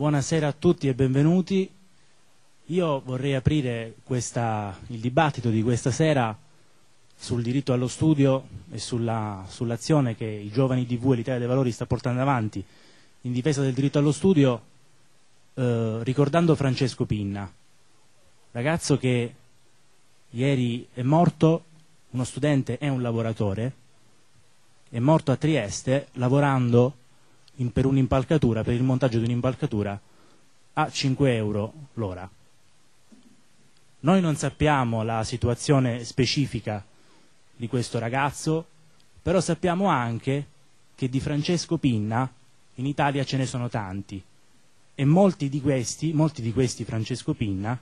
Buonasera a tutti e benvenuti. Io vorrei aprire il dibattito di questa sera sul diritto allo studio e sull'azione che i giovani DV e l'Italia dei Valori sta portando avanti in difesa del diritto allo studio, ricordando Francesco Pinna, ragazzo che ieri è morto, uno studente e un lavoratore, è morto a Trieste lavorando per un'impalcatura, per il montaggio di un'impalcatura a 5 euro l'ora. Noi non sappiamo la situazione specifica di questo ragazzo, però sappiamo anche che di Francesco Pinna in Italia ce ne sono tanti e molti di questi Francesco Pinna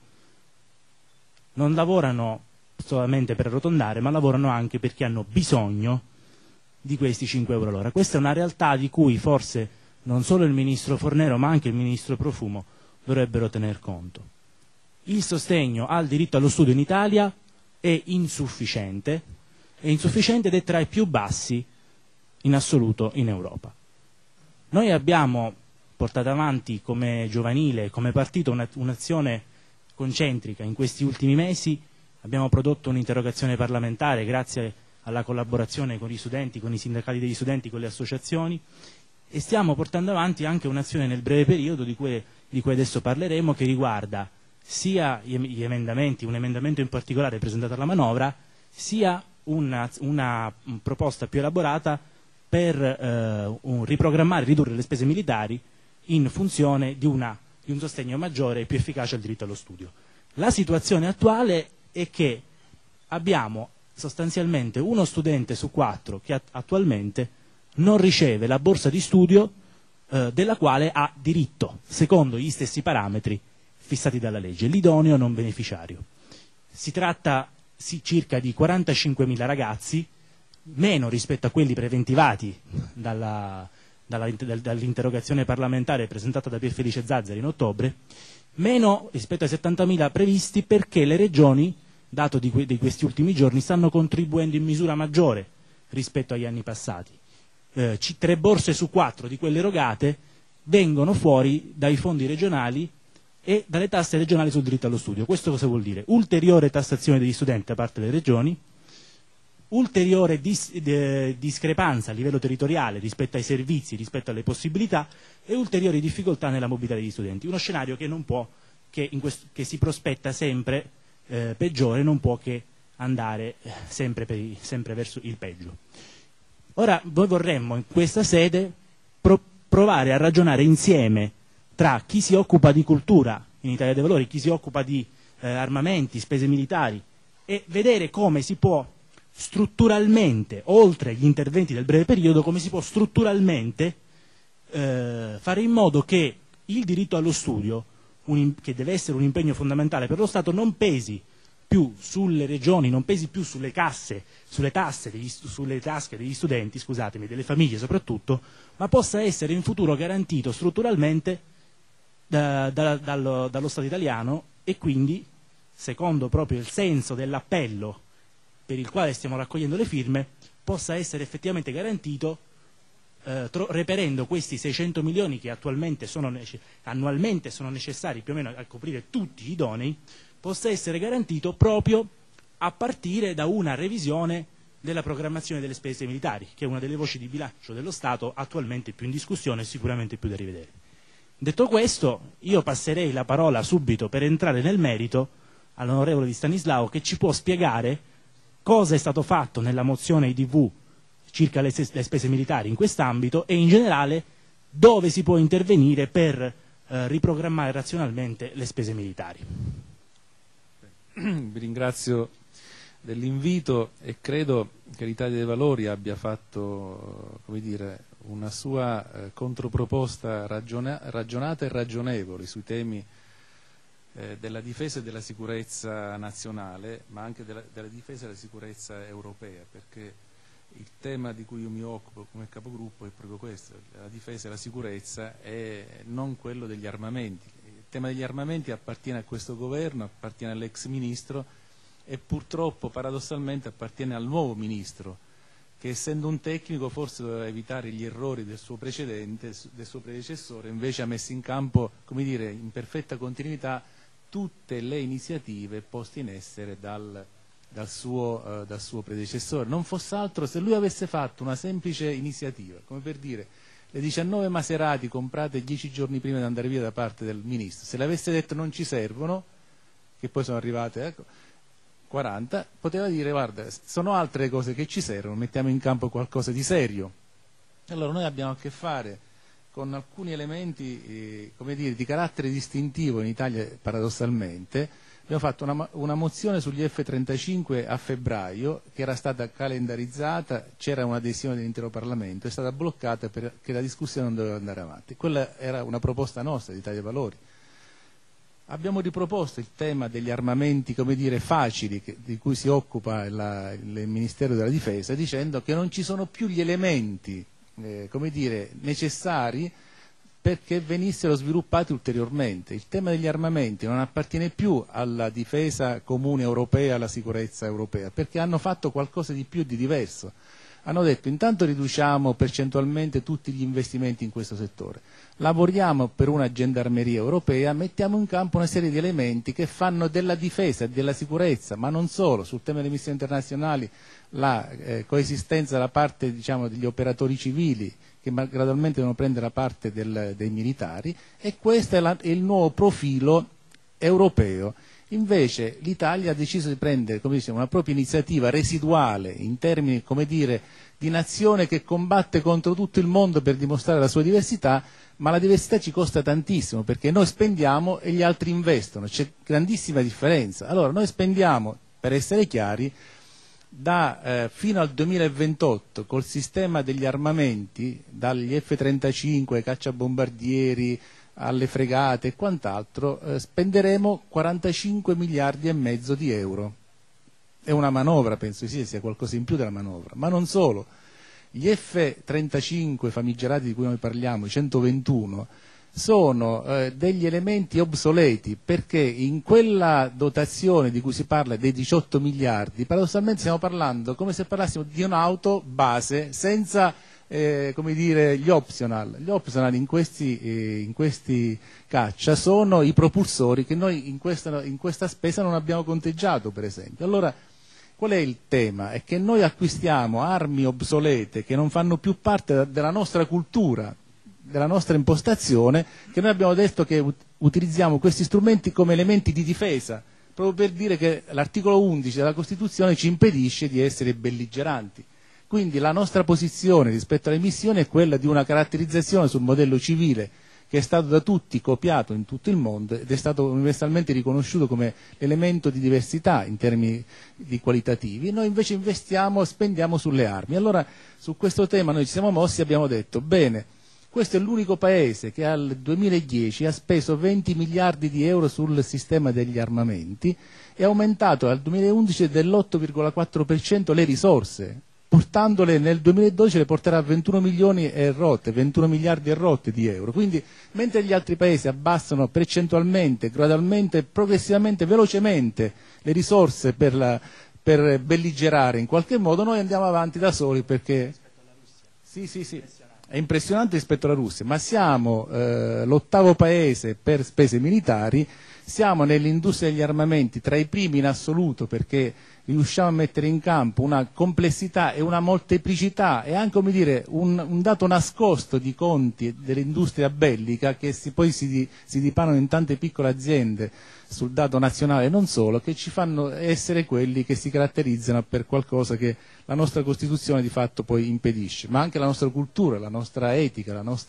non lavorano solamente per arrotondare, ma lavorano anche perché hanno bisogno di questi 5 euro l'ora. Questa è una realtà di cui forse non solo il ministro Fornero ma anche il ministro Profumo dovrebbero tener conto. Il sostegno al diritto allo studio in Italia è insufficiente ed è tra i più bassi in assoluto in Europa. Noi abbiamo portato avanti come giovanile, come partito, un'azione concentrica in questi ultimi mesi. Abbiamo prodotto un'interrogazione parlamentare grazie alla collaborazione con gli studenti, con i sindacati degli studenti, con le associazioni, e stiamo portando avanti anche un'azione nel breve periodo di cui adesso parleremo, che riguarda sia gli emendamenti, un emendamento in particolare presentato alla manovra, sia una proposta più elaborata per riprogrammare e ridurre le spese militari in funzione di un sostegno maggiore e più efficace al diritto allo studio. La situazione attuale è che abbiamo sostanzialmente uno studente su 4 che attualmente non riceve la borsa di studio della quale ha diritto, secondo gli stessi parametri fissati dalla legge, l'idoneo non beneficiario. Si tratta circa di 45.000 ragazzi, meno rispetto a quelli preventivati dall'interrogazione parlamentare presentata da Pierfelice Zazzari in ottobre, meno rispetto ai 70.000 previsti perché le regioni, dato di questi ultimi giorni, stanno contribuendo in misura maggiore rispetto agli anni passati. 3 borse su 4 di quelle erogate vengono fuori dai fondi regionali e dalle tasse regionali sul diritto allo studio. Questo cosa vuol dire? Ulteriore tassazione degli studenti da parte delle regioni, ulteriore discrepanza a livello territoriale rispetto ai servizi, rispetto alle possibilità, e ulteriori difficoltà nella mobilità degli studenti. Uno scenario che si prospetta sempre peggiore, non può che andare sempre verso il peggio. Ora noi vorremmo in questa sede provare a ragionare insieme tra chi si occupa di cultura in Italia dei Valori, chi si occupa di armamenti, spese militari, e vedere come si può strutturalmente, oltre gli interventi del breve periodo, come si può strutturalmente fare in modo che il diritto allo studio, che deve essere un impegno fondamentale per lo Stato, non pesi più sulle regioni, non pesi più sulle casse, sulle tasche degli studenti, scusatemi, delle famiglie soprattutto, ma possa essere in futuro garantito strutturalmente dallo Stato italiano, e quindi, secondo proprio il senso dell'appello per il quale stiamo raccogliendo le firme, possa essere effettivamente garantito reperendo questi 600 milioni che annualmente sono necessari più o meno a coprire tutti gli idonei, possa essere garantito proprio a partire da una revisione della programmazione delle spese militari, che è una delle voci di bilancio dello Stato attualmente più in discussione e sicuramente più da rivedere. Detto questo, io passerei la parola subito, per entrare nel merito, all'onorevole Di Stanislao, che ci può spiegare cosa è stato fatto nella mozione IDV circa le spese militari in quest'ambito e in generale dove si può intervenire per riprogrammare razionalmente le spese militari. Vi ringrazio dell'invito e credo che l'Italia dei Valori abbia fatto, come dire, una sua controproposta ragionata e ragionevole sui temi della difesa e della sicurezza nazionale, ma anche della difesa e della sicurezza europea, perché il tema di cui io mi occupo come capogruppo è proprio questo: la difesa e la sicurezza, e non quello degli armamenti. Il tema degli armamenti appartiene a questo governo, appartiene all'ex ministro e purtroppo paradossalmente appartiene al nuovo ministro, che essendo un tecnico forse doveva evitare gli errori del suo precedente, del suo predecessore, invece ha messo in campo, come dire, in perfetta continuità tutte le iniziative poste in essere dal suo predecessore. Non fosse altro, se lui avesse fatto una semplice iniziativa, come per dire le 19 Maserati comprate 10 giorni prima di andare via da parte del ministro, se le avesse detto non ci servono, che poi sono arrivate 40, poteva dire guarda, sono altre cose che ci servono, mettiamo in campo qualcosa di serio. Allora noi abbiamo a che fare con alcuni elementi come dire, di carattere distintivo in Italia, paradossalmente. Abbiamo fatto una mozione sugli F-35 a febbraio che era stata calendarizzata, c'era un'adesione dell'intero Parlamento, è stata bloccata perché la discussione non doveva andare avanti. Quella era una proposta nostra di Italia dei Valori. Abbiamo riproposto il tema degli armamenti, come dire, facili, di cui si occupa il Ministero della Difesa, dicendo che non ci sono più gli elementi come dire, necessari perché venissero sviluppati ulteriormente. Il tema degli armamenti non appartiene più alla difesa comune europea, alla sicurezza europea, perché hanno fatto qualcosa di più, di diverso. Hanno detto intanto riduciamo percentualmente tutti gli investimenti in questo settore, lavoriamo per una gendarmeria europea, mettiamo in campo una serie di elementi che fanno della difesa e della sicurezza, ma non solo, sul tema delle missioni internazionali la coesistenza da parte diciamo, degli operatori civili che gradualmente devono prendere la parte dei militari, e questo è il nuovo profilo europeo. Invece l'Italia ha deciso di prendere, come diciamo, una propria iniziativa residuale in termini, come dire, di nazione che combatte contro tutto il mondo per dimostrare la sua diversità, ma la diversità ci costa tantissimo perché noi spendiamo e gli altri investono, c'è grandissima differenza. Allora noi spendiamo, per essere chiari, fino al 2028 col sistema degli armamenti, dagli F-35 ai cacciabombardieri alle fregate e quant'altro, spenderemo 45 miliardi e mezzo di euro. È una manovra, penso sia qualcosa in più della manovra, ma non solo. Gli F-35 famigerati di cui noi parliamo, i 121, sono degli elementi obsoleti, perché in quella dotazione di cui si parla dei 18 miliardi, paradossalmente stiamo parlando come se parlassimo di un'auto base senza come dire, gli optional. Gli optional in questi caccia sono i propulsori che noi in questa spesa non abbiamo conteggiato, per esempio. Allora, qual è il tema? È che noi acquistiamo armi obsolete che non fanno più parte della nostra cultura, della nostra impostazione, che noi abbiamo detto che utilizziamo questi strumenti come elementi di difesa, proprio per dire che l'articolo 11 della Costituzione ci impedisce di essere belligeranti. Quindi la nostra posizione rispetto alle missioni è quella di una caratterizzazione sul modello civile che è stato da tutti copiato in tutto il mondo ed è stato universalmente riconosciuto come elemento di diversità in termini di qualitativi. Noi invece spendiamo sulle armi. Allora su questo tema noi ci siamo mossi e abbiamo detto bene, questo è l'unico paese che al 2010 ha speso 20 miliardi di euro sul sistema degli armamenti e ha aumentato al 2011 dell'8,4% le risorse, portandole nel 2012 le porterà a 21 milioni e rotte, 21 miliardi e rotte di euro. Quindi mentre gli altri paesi abbassano percentualmente, gradualmente, progressivamente, velocemente le risorse per belligerare in qualche modo, noi andiamo avanti da soli perché sì, è impressionante rispetto alla Russia, ma siamo l'8º paese per spese militari, siamo nell'industria degli armamenti tra i primi in assoluto perché riusciamo a mettere in campo una complessità e una molteplicità e anche, come dire, un dato nascosto di conti dell'industria bellica che poi si dipanano in tante piccole aziende sul dato nazionale e non solo, che ci fanno essere quelli che si caratterizzano per qualcosa che la nostra Costituzione di fatto poi impedisce, ma anche la nostra cultura, la nostra etica,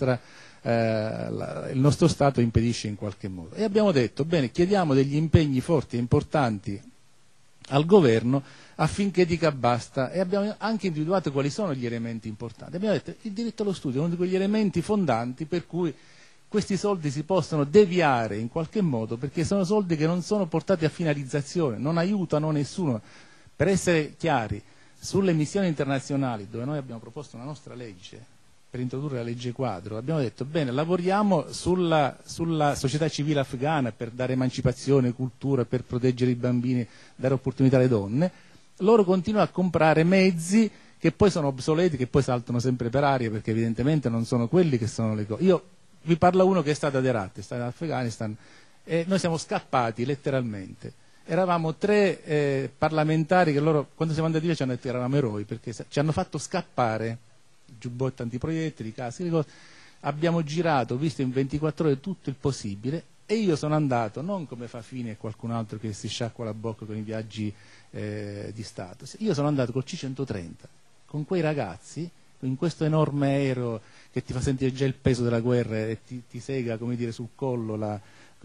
il nostro Stato impedisce in qualche modo. E abbiamo detto, bene, chiediamo degli impegni forti e importanti al governo affinché dica basta, e abbiamo anche individuato quali sono gli elementi importanti. Abbiamo detto il diritto allo studio è uno di quegli elementi fondanti per cui questi soldi si possono deviare in qualche modo, perché sono soldi che non sono portati a finalizzazione, non aiutano nessuno. Per essere chiari, sulle missioni internazionali, dove noi abbiamo proposto una nostra legge per introdurre la legge quadro, abbiamo detto bene, lavoriamo sulla società civile afghana per dare emancipazione, cultura, per proteggere i bambini, dare opportunità alle donne. Loro continuano a comprare mezzi che che poi sono obsoleti, che poi saltano sempre per aria, perché evidentemente non sono quelli che sono le cose. Io vi parlo uno che è stato ad Herat, è stato in Afghanistan, e noi siamo scappati letteralmente. Eravamo 3 parlamentari che loro, quando siamo andati via, ci hanno detto che eravamo eroi, perché ci hanno fatto scappare giubbotti antiproiettili, caschi, le cose. Abbiamo girato, visto in 24 ore tutto il possibile, e io sono andato, non come fa Fini e qualcun altro che si sciacqua la bocca con i viaggi di Stato, io sono andato col C-130, con quei ragazzi, in questo enorme aereo che ti fa sentire già il peso della guerra e ti sega, come dire, sul collo la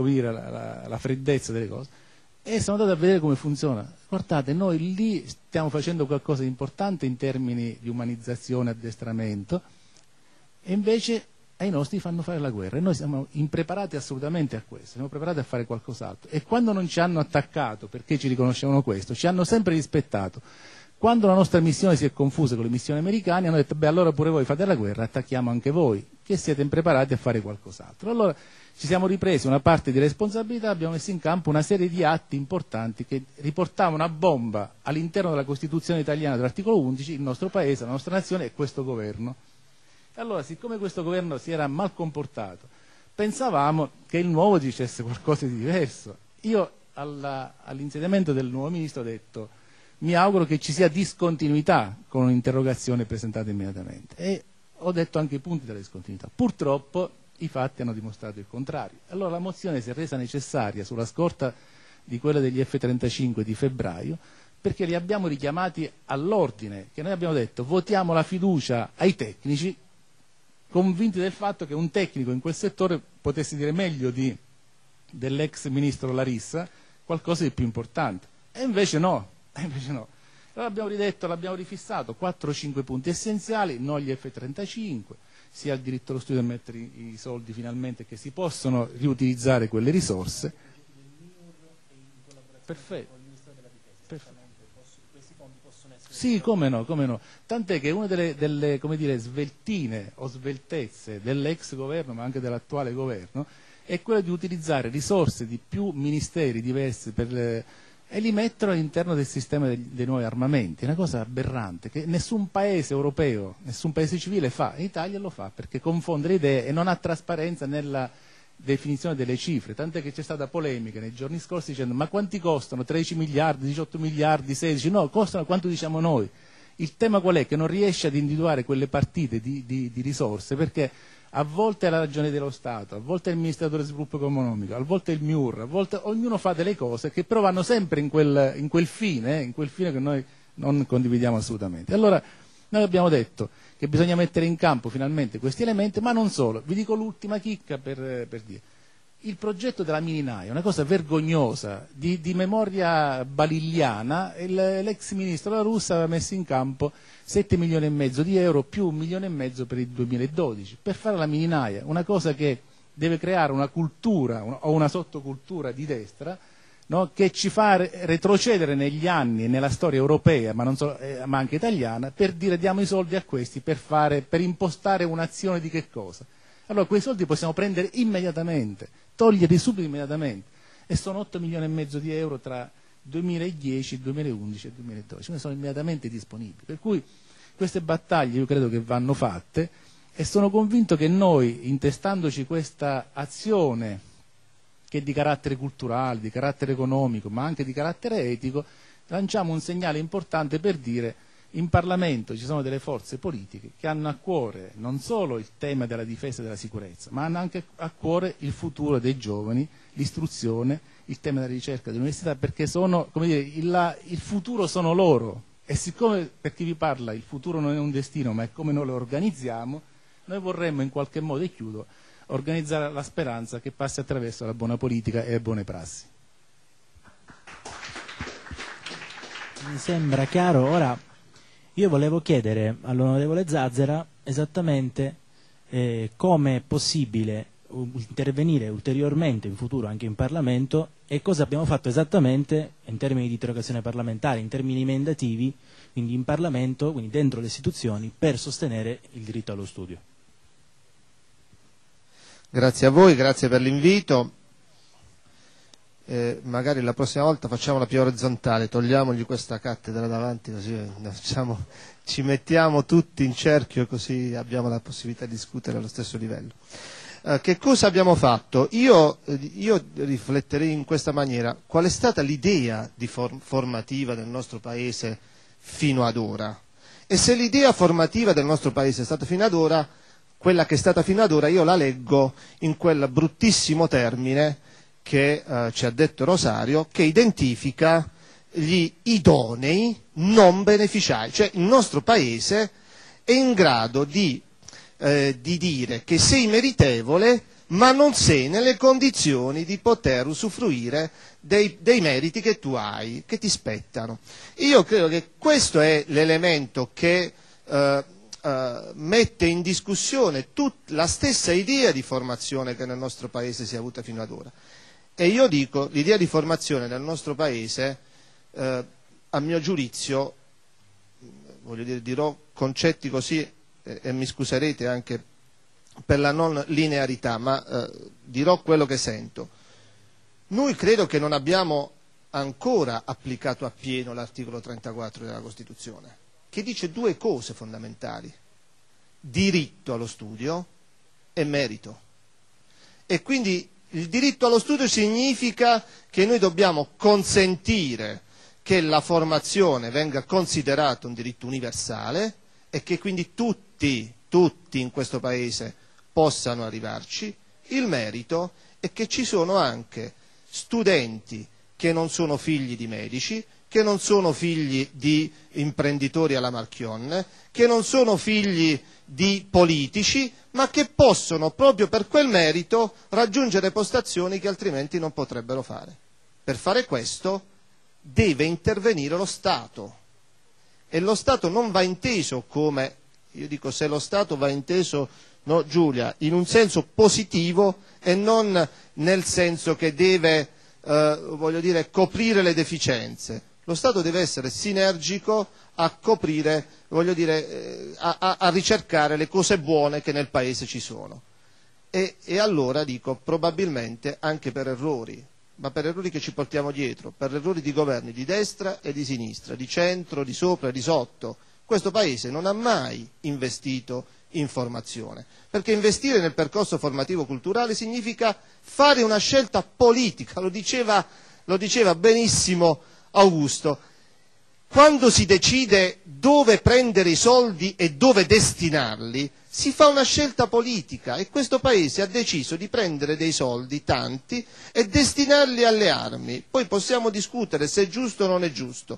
freddezza delle cose, e sono andato a vedere come funziona. Guardate, noi lì stiamo facendo qualcosa di importante in termini di umanizzazione, addestramento, e invece ai nostri fanno fare la guerra, e noi siamo impreparati assolutamente a questo, siamo preparati a fare qualcos'altro, e quando non ci hanno attaccato perché ci riconoscevano questo, ci hanno sempre rispettato. Quando la nostra missione si è confusa con le missioni americane, hanno detto: beh, allora pure voi fate la guerra, attacchiamo anche voi, che siete impreparati a fare qualcos'altro. Allora ci siamo ripresi una parte di responsabilità, abbiamo messo in campo una serie di atti importanti che riportavano a bomba all'interno della Costituzione italiana dell'articolo 11 il nostro paese, la nostra nazione e questo governo. Allora, siccome questo governo si era mal comportato, pensavamo che il nuovo dicesse qualcosa di diverso. Io all'insediamento del nuovo ministro ho detto: mi auguro che ci sia discontinuità con un'interrogazione presentata immediatamente, e ho detto anche i punti della discontinuità. Purtroppo i fatti hanno dimostrato il contrario. Allora la mozione si è resa necessaria sulla scorta di quella degli F-35 di febbraio, perché li abbiamo richiamati all'ordine, che noi abbiamo detto: votiamo la fiducia ai tecnici, convinti del fatto che un tecnico in quel settore potesse dire meglio dell'ex ministro Larissa qualcosa di più importante. E invece no. Allora abbiamo ridetto, l'abbiamo rifissato, 4-5 punti essenziali: no agli F-35, sia il diritto allo studio a mettere i soldi finalmente, che si possono riutilizzare quelle risorse. Perfetto. Sì, come no. Tant'è che una delle come dire, sveltine o sveltezze dell'ex governo, ma anche dell'attuale governo, è quella di utilizzare risorse di più ministeri diversi e li mettono all'interno del sistema dei nuovi armamenti. È una cosa aberrante che nessun paese europeo, nessun paese civile fa. In Italia lo fa, perché confonde le idee e non ha trasparenza nella definizione delle cifre, tant'è che c'è stata polemica nei giorni scorsi dicendo: ma quanti costano? 13 miliardi, 18 miliardi, 16? No, costano quanto diciamo noi. Il tema qual è? Che non riesce ad individuare quelle partite di risorse, perché a volte è la ragione dello Stato, a volte è il Ministero dello Sviluppo Economico, a volte è il MIUR, a volte ognuno fa delle cose che però vanno sempre in quel fine che noi non condividiamo assolutamente. Allora noi abbiamo detto che bisogna mettere in campo finalmente questi elementi, ma non solo. Vi dico l'ultima chicca per dire. Il progetto della mini naia, una cosa vergognosa, di memoria baligliana, l'ex ministro La Russa aveva messo in campo 7 milioni e mezzo di euro più 1 milione e mezzo per il 2012 per fare la mini naia, una cosa che deve creare una cultura o una sottocultura di destra, no, che ci fa retrocedere negli anni nella storia europea, ma, non solo, ma anche italiana, per dire: diamo i soldi a questi per impostare un'azione di che cosa? Allora quei soldi possiamo prendere immediatamente, toglierli subito immediatamente, e sono 8 milioni e mezzo di euro tra 2010, 2011 e 2012, quindi sono immediatamente disponibili. Per cui queste battaglie io credo che vanno fatte, e sono convinto che noi, intestandoci questa azione che è di carattere culturale, di carattere economico, ma anche di carattere etico, lanciamo un segnale importante per dire: in Parlamento ci sono delle forze politiche che hanno a cuore non solo il tema della difesa e della sicurezza, ma hanno anche a cuore il futuro dei giovani, l'istruzione, il tema della ricerca dell'università, perché sono, come dire, il futuro sono loro, e siccome per chi vi parla il futuro non è un destino ma è come noi lo organizziamo, noi vorremmo in qualche modo, e chiudo, organizzare la speranza che passi attraverso la buona politica e le buone prassi. Mi sembra chiaro. Ora io volevo chiedere all'onorevole Zazzera esattamente come è possibile intervenire ulteriormente in futuro anche in Parlamento, e cosa abbiamo fatto esattamente in termini di interrogazione parlamentare, in termini emendativi, quindi in Parlamento, quindi dentro le istituzioni, per sostenere il diritto allo studio. Grazie a voi, grazie per l'invito. magari la prossima volta facciamola più orizzontale, togliamogli questa cattedra davanti, così ci mettiamo tutti in cerchio, così abbiamo la possibilità di discutere allo stesso livello. Che cosa abbiamo fatto? Io rifletterei in questa maniera: qual è stata l'idea formativa del nostro Paese fino ad ora? E se l'idea formativa del nostro Paese è stata fino ad ora, quella che è stata fino ad ora, io la leggo in quel bruttissimo termine che ci ha detto Rosario, che identifica gli idonei non beneficiari. Cioè il nostro Paese è in grado di dire che sei meritevole, ma non sei nelle condizioni di poter usufruire dei meriti che tu hai, che ti spettano. Io credo che questo è l'elemento che mette in discussione la stessa idea di formazione che nel nostro Paese si è avuta fino ad ora. E io dico, l'idea di formazione nel nostro Paese, a mio giudizio, voglio dire, dirò concetti così, e mi scuserete anche per la non linearità, ma dirò quello che sento. Noi credo che non abbiamo ancora applicato appieno l'articolo 34 della Costituzione, che dice due cose fondamentali: diritto allo studio e merito. E quindi il diritto allo studio significa che noi dobbiamo consentire che la formazione venga considerata un diritto universale e che quindi tutti in questo Paese possano arrivarci. Il merito è che ci sono anche studenti che non sono figli di medici, che non sono figli di imprenditori alla Marchionne, che non sono figli di politici, ma che possono proprio per quel merito raggiungere postazioni che altrimenti non potrebbero fare. Per fare questo deve intervenire lo Stato, e lo Stato non va inteso come, io dico, se lo Stato va inteso, no, Giulia, in un senso positivo e non nel senso che deve, voglio dire, coprire le deficienze. Lo Stato deve essere sinergico a coprire, voglio dire, a ricercare le cose buone che nel Paese ci sono. E allora dico, probabilmente anche per errori, ma per errori che ci portiamo dietro, per errori di governi di destra e di sinistra, di centro, di sopra e di sotto, questo Paese non ha mai investito in formazione, perché investire nel percorso formativo culturale significa fare una scelta politica, lo diceva benissimo Augusto. Quando si decide dove prendere i soldi e dove destinarli, si fa una scelta politica, e questo Paese ha deciso di prendere dei soldi, tanti, e destinarli alle armi. Poi possiamo discutere se è giusto o non è giusto,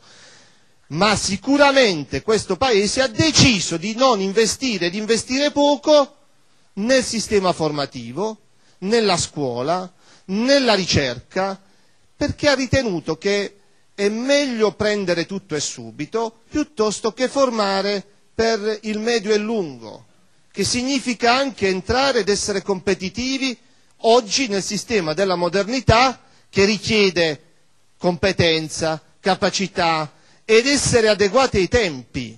ma sicuramente questo Paese ha deciso di non investire, di investire poco nel sistema formativo, nella scuola, nella ricerca, perché ha ritenuto che è meglio prendere tutto e subito piuttosto che formare per il medio e lungo, che significa anche entrare ed essere competitivi oggi nel sistema della modernità, che richiede competenza, capacità ed essere adeguati ai tempi.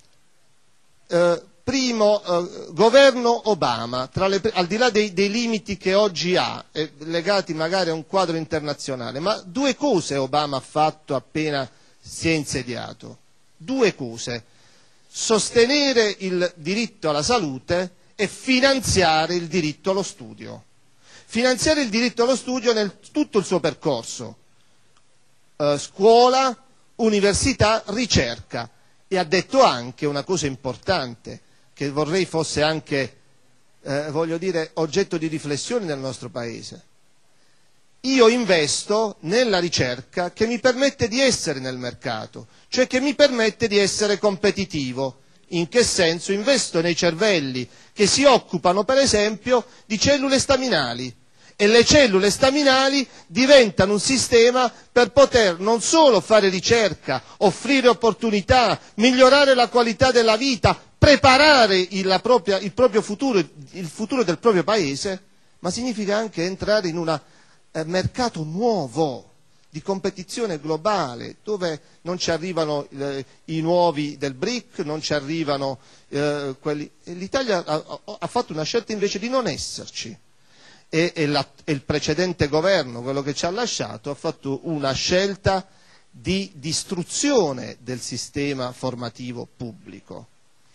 Governo Obama, al di là dei limiti che oggi ha, legati magari a un quadro internazionale, ma due cose Obama ha fatto appena si è insediato. Due cose: sostenere il diritto alla salute e finanziare il diritto allo studio. Finanziare il diritto allo studio nel tutto il suo percorso, scuola, università, ricerca. E ha detto anche una cosa importante, che vorrei fosse anche, voglio dire, oggetto di riflessione nel nostro Paese. Io investo nella ricerca che mi permette di essere nel mercato, cioè che mi permette di essere competitivo. In che senso? Investo nei cervelli che si occupano, per esempio, di cellule staminali, e le cellule staminali diventano un sistema per poter non solo fare ricerca, offrire opportunità, migliorare la qualità della vita, preparare il proprio futuro, il futuro del proprio Paese, ma significa anche entrare in un mercato nuovo di competizione globale, dove non ci arrivano i nuovi del BRIC, non ci arrivano quelli. L'Italia ha fatto una scelta invece di non esserci. e il precedente governo, quello che ci ha lasciato, ha fatto una scelta di distruzione del sistema formativo pubblico,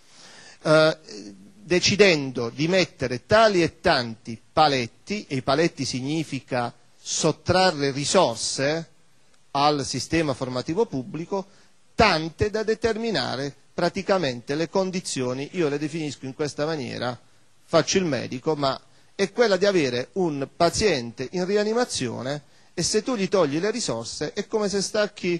decidendo di mettere tali e tanti paletti, e i paletti significa sottrarre risorse al sistema formativo pubblico, tante da determinare praticamente le condizioni, io le definisco in questa maniera, faccio il medico, ma è quella di avere un paziente in rianimazione e se tu gli togli le risorse è come se stacchi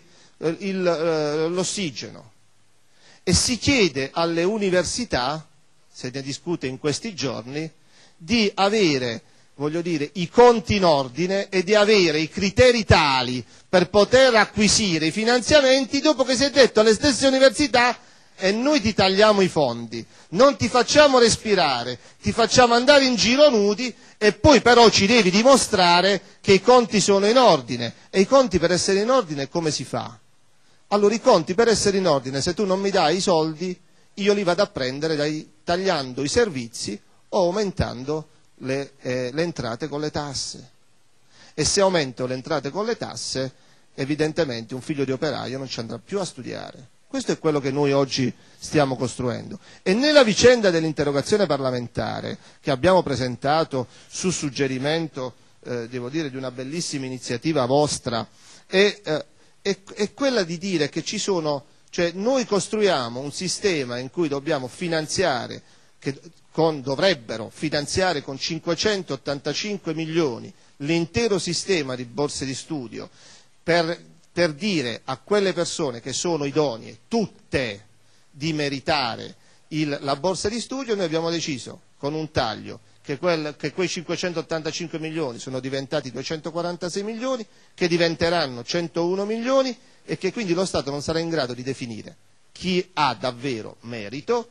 l'ossigeno. E si chiede alle università, se ne discute in questi giorni, di avere, voglio dire, i conti in ordine e di avere i criteri tali per poter acquisire i finanziamenti, dopo che si è detto alle stesse università: e noi ti tagliamo i fondi, non ti facciamo respirare, ti facciamo andare in giro nudi e poi però ci devi dimostrare che i conti sono in ordine. E i conti per essere in ordine come si fa? Allora i conti per essere in ordine, se tu non mi dai i soldi, io li vado a prendere tagliando i servizi o aumentando le entrate con le tasse. E se aumento le entrate con le tasse, evidentemente un figlio di operaio non ci andrà più a studiare. Questo è quello che noi oggi stiamo costruendo. E nella vicenda dell'interrogazione parlamentare che abbiamo presentato su suggerimento, devo dire, di una bellissima iniziativa vostra, è quella di dire che ci sono, cioè noi costruiamo un sistema in cui dobbiamo finanziare, dovrebbero finanziare con 585 milioni l'intero sistema di borse di studio per dire a quelle persone che sono idonee, tutte, di meritare la borsa di studio. Noi abbiamo deciso con un taglio che quei 585 milioni sono diventati 246 milioni, che diventeranno 101 milioni e che quindi lo Stato non sarà in grado di definire chi ha davvero merito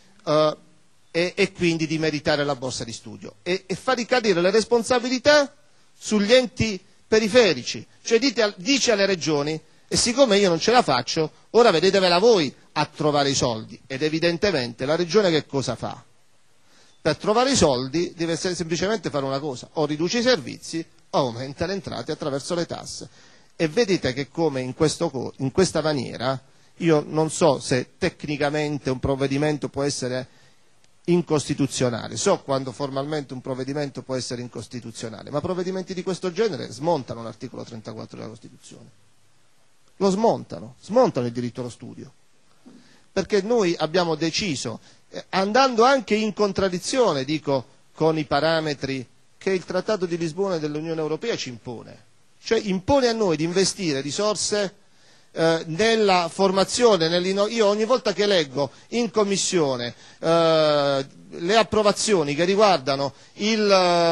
e quindi di meritare la borsa di studio e fa ricadere le responsabilità sugli enti periferici, cioè dice alle regioni: e siccome io non ce la faccio, ora vedetevela voi a trovare i soldi. Ed evidentemente la regione che cosa fa? Per trovare i soldi deve semplicemente fare una cosa: o riduce i servizi o aumenta le entrate attraverso le tasse. E vedete che come in questa maniera, io non so se tecnicamente un provvedimento può essere incostituzionale, so quando formalmente un provvedimento può essere incostituzionale, ma provvedimenti di questo genere smontano l'articolo 34 della Costituzione, lo smontano il diritto allo studio, perché noi abbiamo deciso, andando anche in contraddizione, dico, con i parametri che il Trattato di Lisbona dell'Unione Europea ci impone, cioè impone a noi di investire risorse nella formazione, io ogni volta che leggo in commissione le approvazioni che riguardano il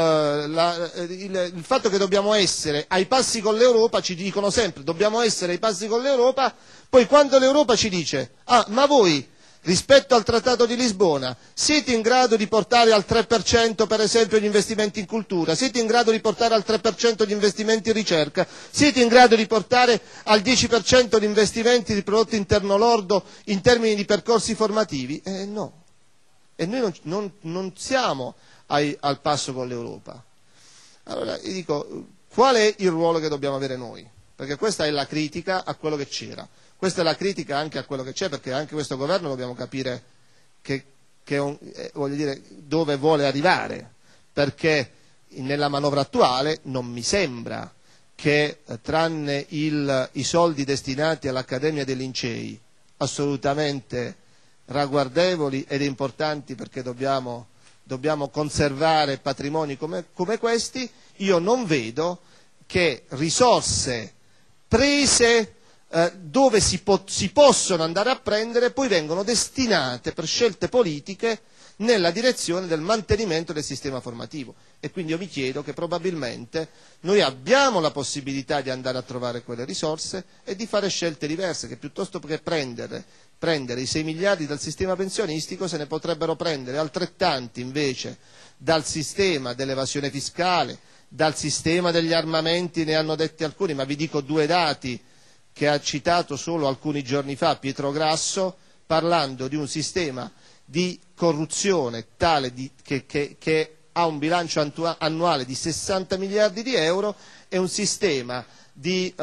fatto che dobbiamo essere ai passi con l'Europa, ci dicono sempre dobbiamo essere ai passi con l'Europa, poi quando l'Europa ci dice ma voi rispetto al Trattato di Lisbona siete in grado di portare al 3% per esempio gli investimenti in cultura, siete in grado di portare al 3% gli investimenti in ricerca, siete in grado di portare al 10% gli investimenti di prodotto interno lordo in termini di percorsi formativi? No. E noi non siamo al passo con l'Europa. Allora io dico, qual è il ruolo che dobbiamo avere noi? Perché questa è la critica a quello che c'era. Questa è la critica anche a quello che c'è, perché anche questo governo dobbiamo capire voglio dire, dove vuole arrivare, perché nella manovra attuale non mi sembra che, tranne i soldi destinati all'Accademia dei Lincei, assolutamente ragguardevoli ed importanti perché dobbiamo conservare patrimoni come questi, io non vedo che risorse prese dove si possono andare a prendere poi vengono destinate per scelte politiche nella direzione del mantenimento del sistema formativo. E quindi io mi chiedo che probabilmente noi abbiamo la possibilità di andare a trovare quelle risorse e di fare scelte diverse, che piuttosto che prendere i 6 miliardi dal sistema pensionistico se ne potrebbero prendere altrettanti invece dal sistema dell'evasione fiscale, dal sistema degli armamenti, ne hanno detti alcuni, ma vi dico 2 dati che ha citato solo alcuni giorni fa Pietro Grasso, parlando di un sistema di corruzione tale che ha un bilancio annuale di 60 miliardi di euro e un sistema di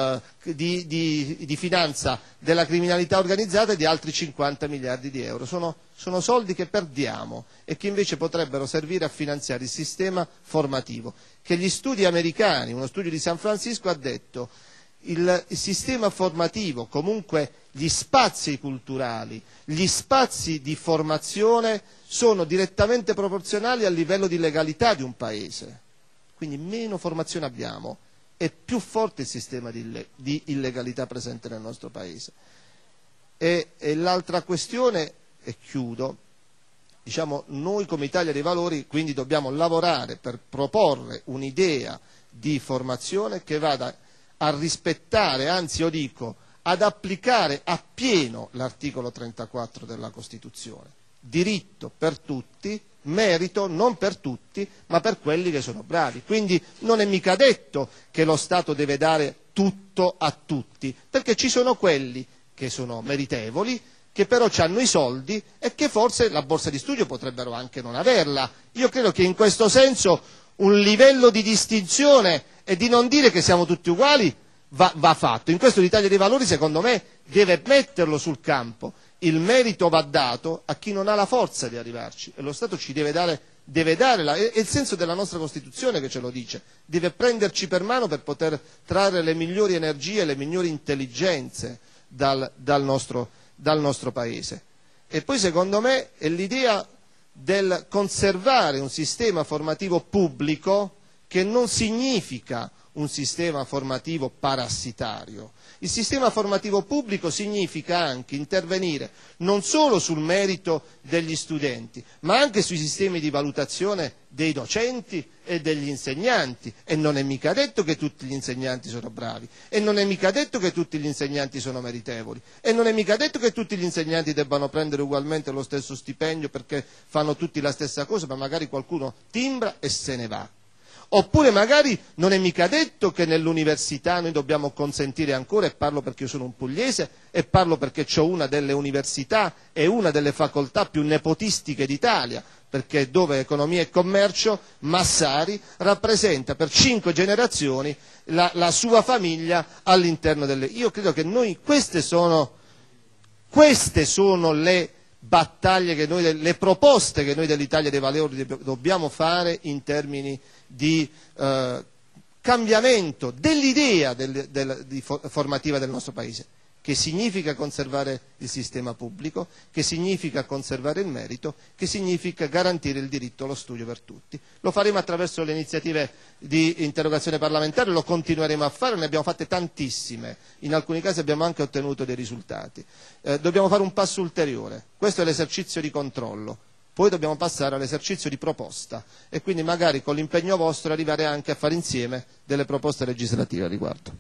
finanza della criminalità organizzata di altri 50 miliardi di euro. Sono soldi che perdiamo e che invece potrebbero servire a finanziare il sistema formativo, che gli studi americani, uno studio di San Francisco ha detto il sistema formativo, comunque gli spazi culturali, gli spazi di formazione sono direttamente proporzionali al livello di legalità di un paese. Quindi meno formazione abbiamo e più forte il sistema di illegalità presente nel nostro paese. E l'altra questione, e chiudo, diciamo, noi come Italia dei Valori quindi dobbiamo lavorare per proporre un'idea di formazione che vada a rispettare, anzi io dico, ad applicare appieno l'articolo 34 della Costituzione. Diritto per tutti, merito non per tutti, ma per quelli che sono bravi. Quindi non è mica detto che lo Stato deve dare tutto a tutti, perché ci sono quelli che sono meritevoli, che però hanno i soldi e che forse la borsa di studio potrebbero anche non averla. Io credo che in questo senso un livello di distinzione e di non dire che siamo tutti uguali va fatto. In questo l'Italia dei Valori, secondo me, deve metterlo sul campo. Il merito va dato a chi non ha la forza di arrivarci e lo Stato ci deve dare è il senso della nostra Costituzione che ce lo dice, deve prenderci per mano per poter trarre le migliori energie, le migliori intelligenze dal nostro Paese. E poi secondo me è l'idea del conservare un sistema formativo pubblico che non significa un sistema formativo parassitario. Il sistema formativo pubblico significa anche intervenire non solo sul merito degli studenti, ma anche sui sistemi di valutazione dei docenti e degli insegnanti. E non è mica detto che tutti gli insegnanti sono bravi, e non è mica detto che tutti gli insegnanti sono meritevoli, e non è mica detto che tutti gli insegnanti debbano prendere ugualmente lo stesso stipendio perché fanno tutti la stessa cosa, ma magari qualcuno timbra e se ne va. Oppure magari non è mica detto che nell'università noi dobbiamo consentire ancora, e parlo perché io sono un pugliese e parlo perché ho una delle università e una delle facoltà più nepotistiche d'Italia, perché dove economia e commercio Massari rappresenta per 5 generazioni la sua famiglia all'interno delle... Io credo che noi queste sono le battaglie che noi, le proposte che noi dell'Italia dei Valori dobbiamo fare in termini di cambiamento dell'idea formativa del nostro Paese, che significa conservare il sistema pubblico, che significa conservare il merito, che significa garantire il diritto allo studio per tutti. Lo faremo attraverso le iniziative di interrogazione parlamentare, lo continueremo a fare, ne abbiamo fatte tantissime, in alcuni casi abbiamo anche ottenuto dei risultati. Dobbiamo fare un passo ulteriore, questo è l'esercizio di controllo. Poi dobbiamo passare all'esercizio di proposta e quindi magari con l'impegno vostro arrivare anche a fare insieme delle proposte legislative a riguardo.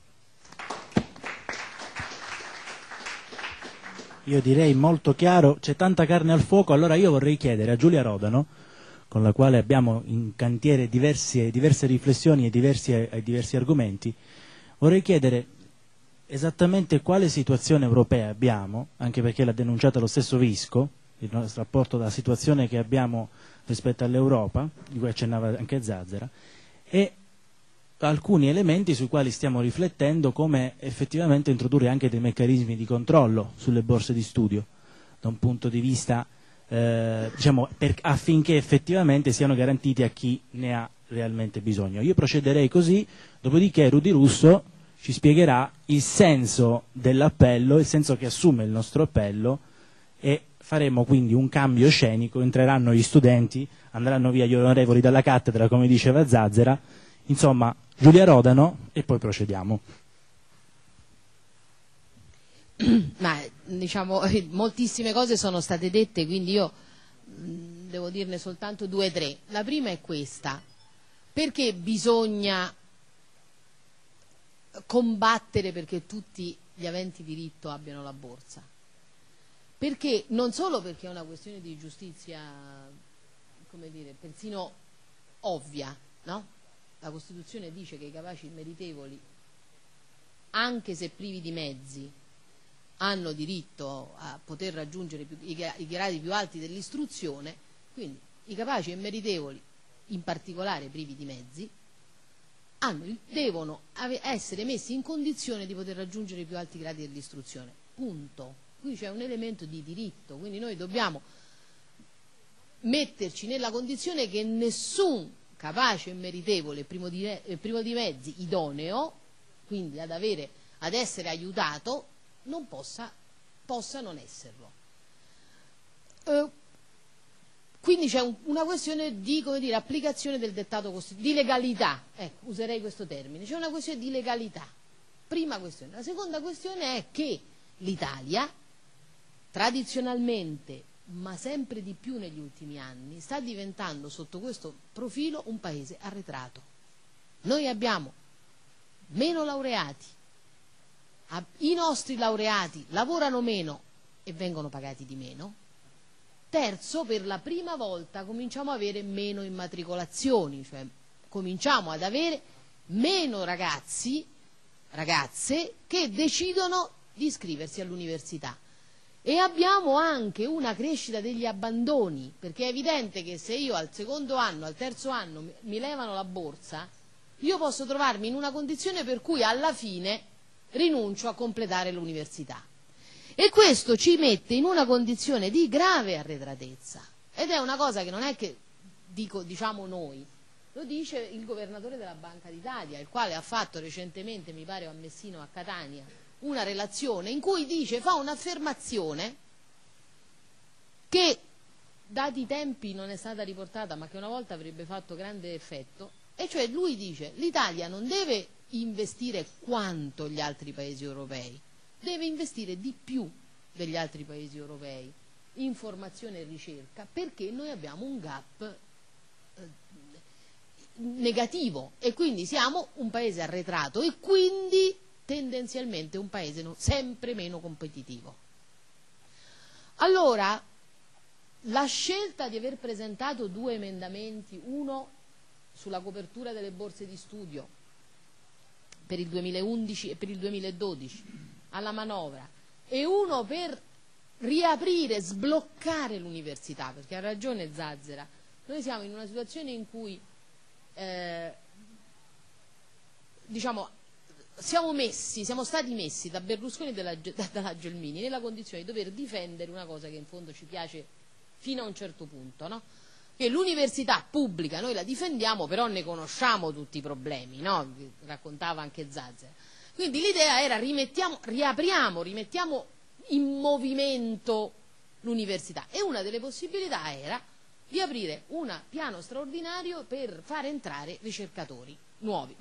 Io direi molto chiaro, c'è tanta carne al fuoco, allora io vorrei chiedere a Giulia Rodano, con la quale abbiamo in cantiere diverse riflessioni e diversi argomenti, vorrei chiedere esattamente quale situazione europea abbiamo, anche perché l'ha denunciata lo stesso Visco, il nostro rapporto dalla situazione che abbiamo rispetto all'Europa, di cui accennava anche Zazzera, e alcuni elementi sui quali stiamo riflettendo, come effettivamente introdurre anche dei meccanismi di controllo sulle borse di studio, da un punto di vista affinché effettivamente siano garantiti a chi ne ha realmente bisogno. Io procederei così, dopodiché Rudy Russo ci spiegherà il senso dell'appello, il senso che assume il nostro appello, e faremo quindi un cambio scenico, entreranno gli studenti, andranno via gli onorevoli dalla cattedra, come diceva Zazzera, insomma Giulia Rodano e poi procediamo. Ma diciamo moltissime cose sono state dette, quindi io devo dirne soltanto 2 o 3. La prima è questa: perché bisogna combattere perché tutti gli aventi diritto abbiano la borsa? Perché non solo perché è una questione di giustizia, come dire, persino ovvia, no? La Costituzione dice che i capaci e i meritevoli, anche se privi di mezzi, hanno diritto a poter raggiungere i gradi più alti dell'istruzione, quindi i capaci e meritevoli, in particolare privi di mezzi, devono essere messi in condizione di poter raggiungere i più alti gradi dell'istruzione. Punto. Qui c'è un elemento di diritto, quindi noi dobbiamo metterci nella condizione che nessun capace e meritevole, privo di mezzi, idoneo, quindi ad essere aiutato, non possa non esserlo. Quindi c'è una questione di, come dire, applicazione del dettato costituzionale, di legalità, ecco, userei questo termine, c'è una questione di legalità, prima questione. La seconda questione è che l'Italia, tradizionalmente, ma sempre di più negli ultimi anni, sta diventando sotto questo profilo un paese arretrato. Noi abbiamo meno laureati, i nostri laureati lavorano meno e vengono pagati di meno. Terzo, per la prima volta cominciamo ad avere meno immatricolazioni, cioè cominciamo ad avere meno ragazzi, ragazze che decidono di iscriversi all'università. E abbiamo anche una crescita degli abbandoni, perché è evidente che se io al secondo anno, al terzo anno mi levano la borsa, io posso trovarmi in una condizione per cui alla fine rinuncio a completare l'università. E questo ci mette in una condizione di grave arretratezza. Ed è una cosa che non è che diciamo noi, lo dice il governatore della Banca d'Italia, il quale ha fatto recentemente, mi pare a Messina o a Catania, una relazione in cui fa un'affermazione che, dati i tempi, non è stata riportata, ma che una volta avrebbe fatto grande effetto, e cioè lui dice: l'Italia non deve investire quanto gli altri paesi europei, deve investire di più degli altri paesi europei in formazione e ricerca, perché noi abbiamo un gap negativo e quindi siamo un paese arretrato e quindi tendenzialmente un paese sempre meno competitivo. Allora, la scelta di aver presentato 2 emendamenti, uno sulla copertura delle borse di studio per il 2011 e per il 2012 alla manovra, e uno per riaprire, sbloccare l'università, perché ha ragione Zazzera, noi siamo in una situazione in cui diciamo siamo stati messi da Berlusconi e dalla Gelmini nella condizione di dover difendere una cosa che in fondo ci piace fino a un certo punto, no? Che l'università pubblica noi la difendiamo, però ne conosciamo tutti i problemi, no? Raccontava anche Zazzera. Quindi l'idea era rimettiamo in movimento l'università, e una delle possibilità era di aprire un piano straordinario per far entrare ricercatori nuovi,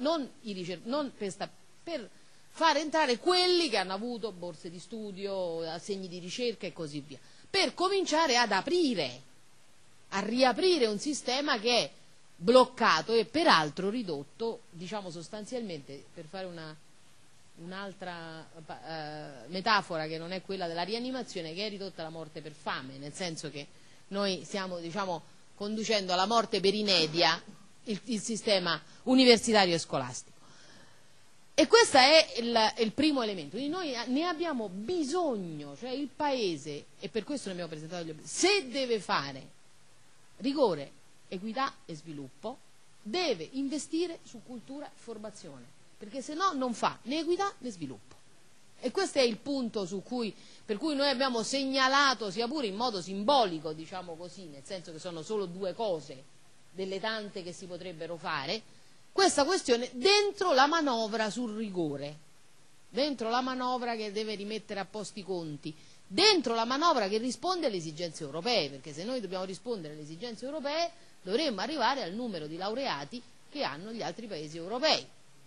per far entrare quelli che hanno avuto borse di studio, assegni di ricerca e così via, per cominciare ad aprire, a riaprire un sistema che è bloccato e peraltro ridotto, diciamo sostanzialmente, per fare un'altra metafora che non è quella della rianimazione, che è ridotta alla morte per fame, nel senso che noi stiamo, diciamo, conducendo alla morte per inedia il sistema universitario e scolastico. E questo è il primo elemento. Quindi noi ne abbiamo bisogno, cioè il Paese, e per questo ne abbiamo presentato gli obiettivi, se deve fare rigore, equità e sviluppo, deve investire su cultura e formazione, perché se no non fa né equità né sviluppo. E questo è il punto per cui noi abbiamo segnalato, sia pure in modo simbolico, diciamo così, nel senso che sono solo 2 cose delle tante che si potrebbero fare, questa questione dentro la manovra sul rigore, dentro la manovra che deve rimettere a posto i conti, dentro la manovra che risponde alle esigenze europee, perché se noi dobbiamo rispondere alle esigenze europee dovremmo arrivare al numero di laureati che hanno gli altri paesi europei,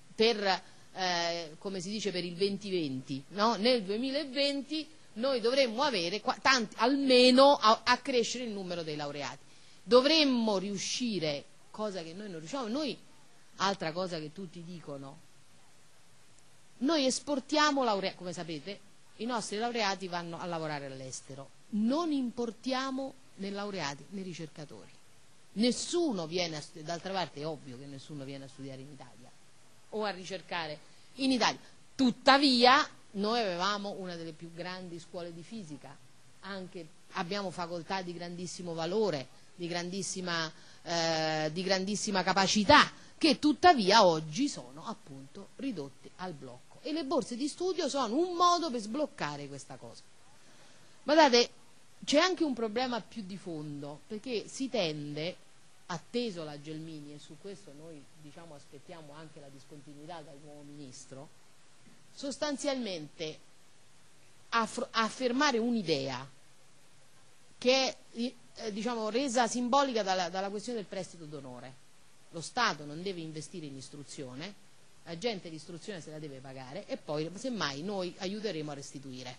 come si dice, per il 2020, no? Nel 2020 noi dovremmo avere almeno a crescere il numero dei laureati. Dovremmo riuscire, cosa che noi non riusciamo, altra cosa che tutti dicono, noi esportiamo laureati, come sapete, i nostri laureati vanno a lavorare all'estero, non importiamo né laureati né ricercatori. Nessuno viene d'altra parte è ovvio che nessuno viene a studiare in Italia o a ricercare in Italia. Tuttavia noi avevamo una delle più grandi scuole di fisica, abbiamo facoltà di grandissimo valore, di grandissima capacità, che tuttavia oggi sono appunto ridotti al blocco, e le borse di studio sono un modo per sbloccare questa cosa. Guardate, c'è anche un problema più di fondo, perché si tende, atteso la Gelmini, e su questo noi diciamo aspettiamo anche la discontinuità dal nuovo ministro, sostanzialmente a affermare un'idea che è diciamo resa simbolica dalla questione del prestito d'onore. Lo Stato non deve investire in istruzione, la gente l'istruzione se la deve pagare, e poi semmai noi aiuteremo a restituire.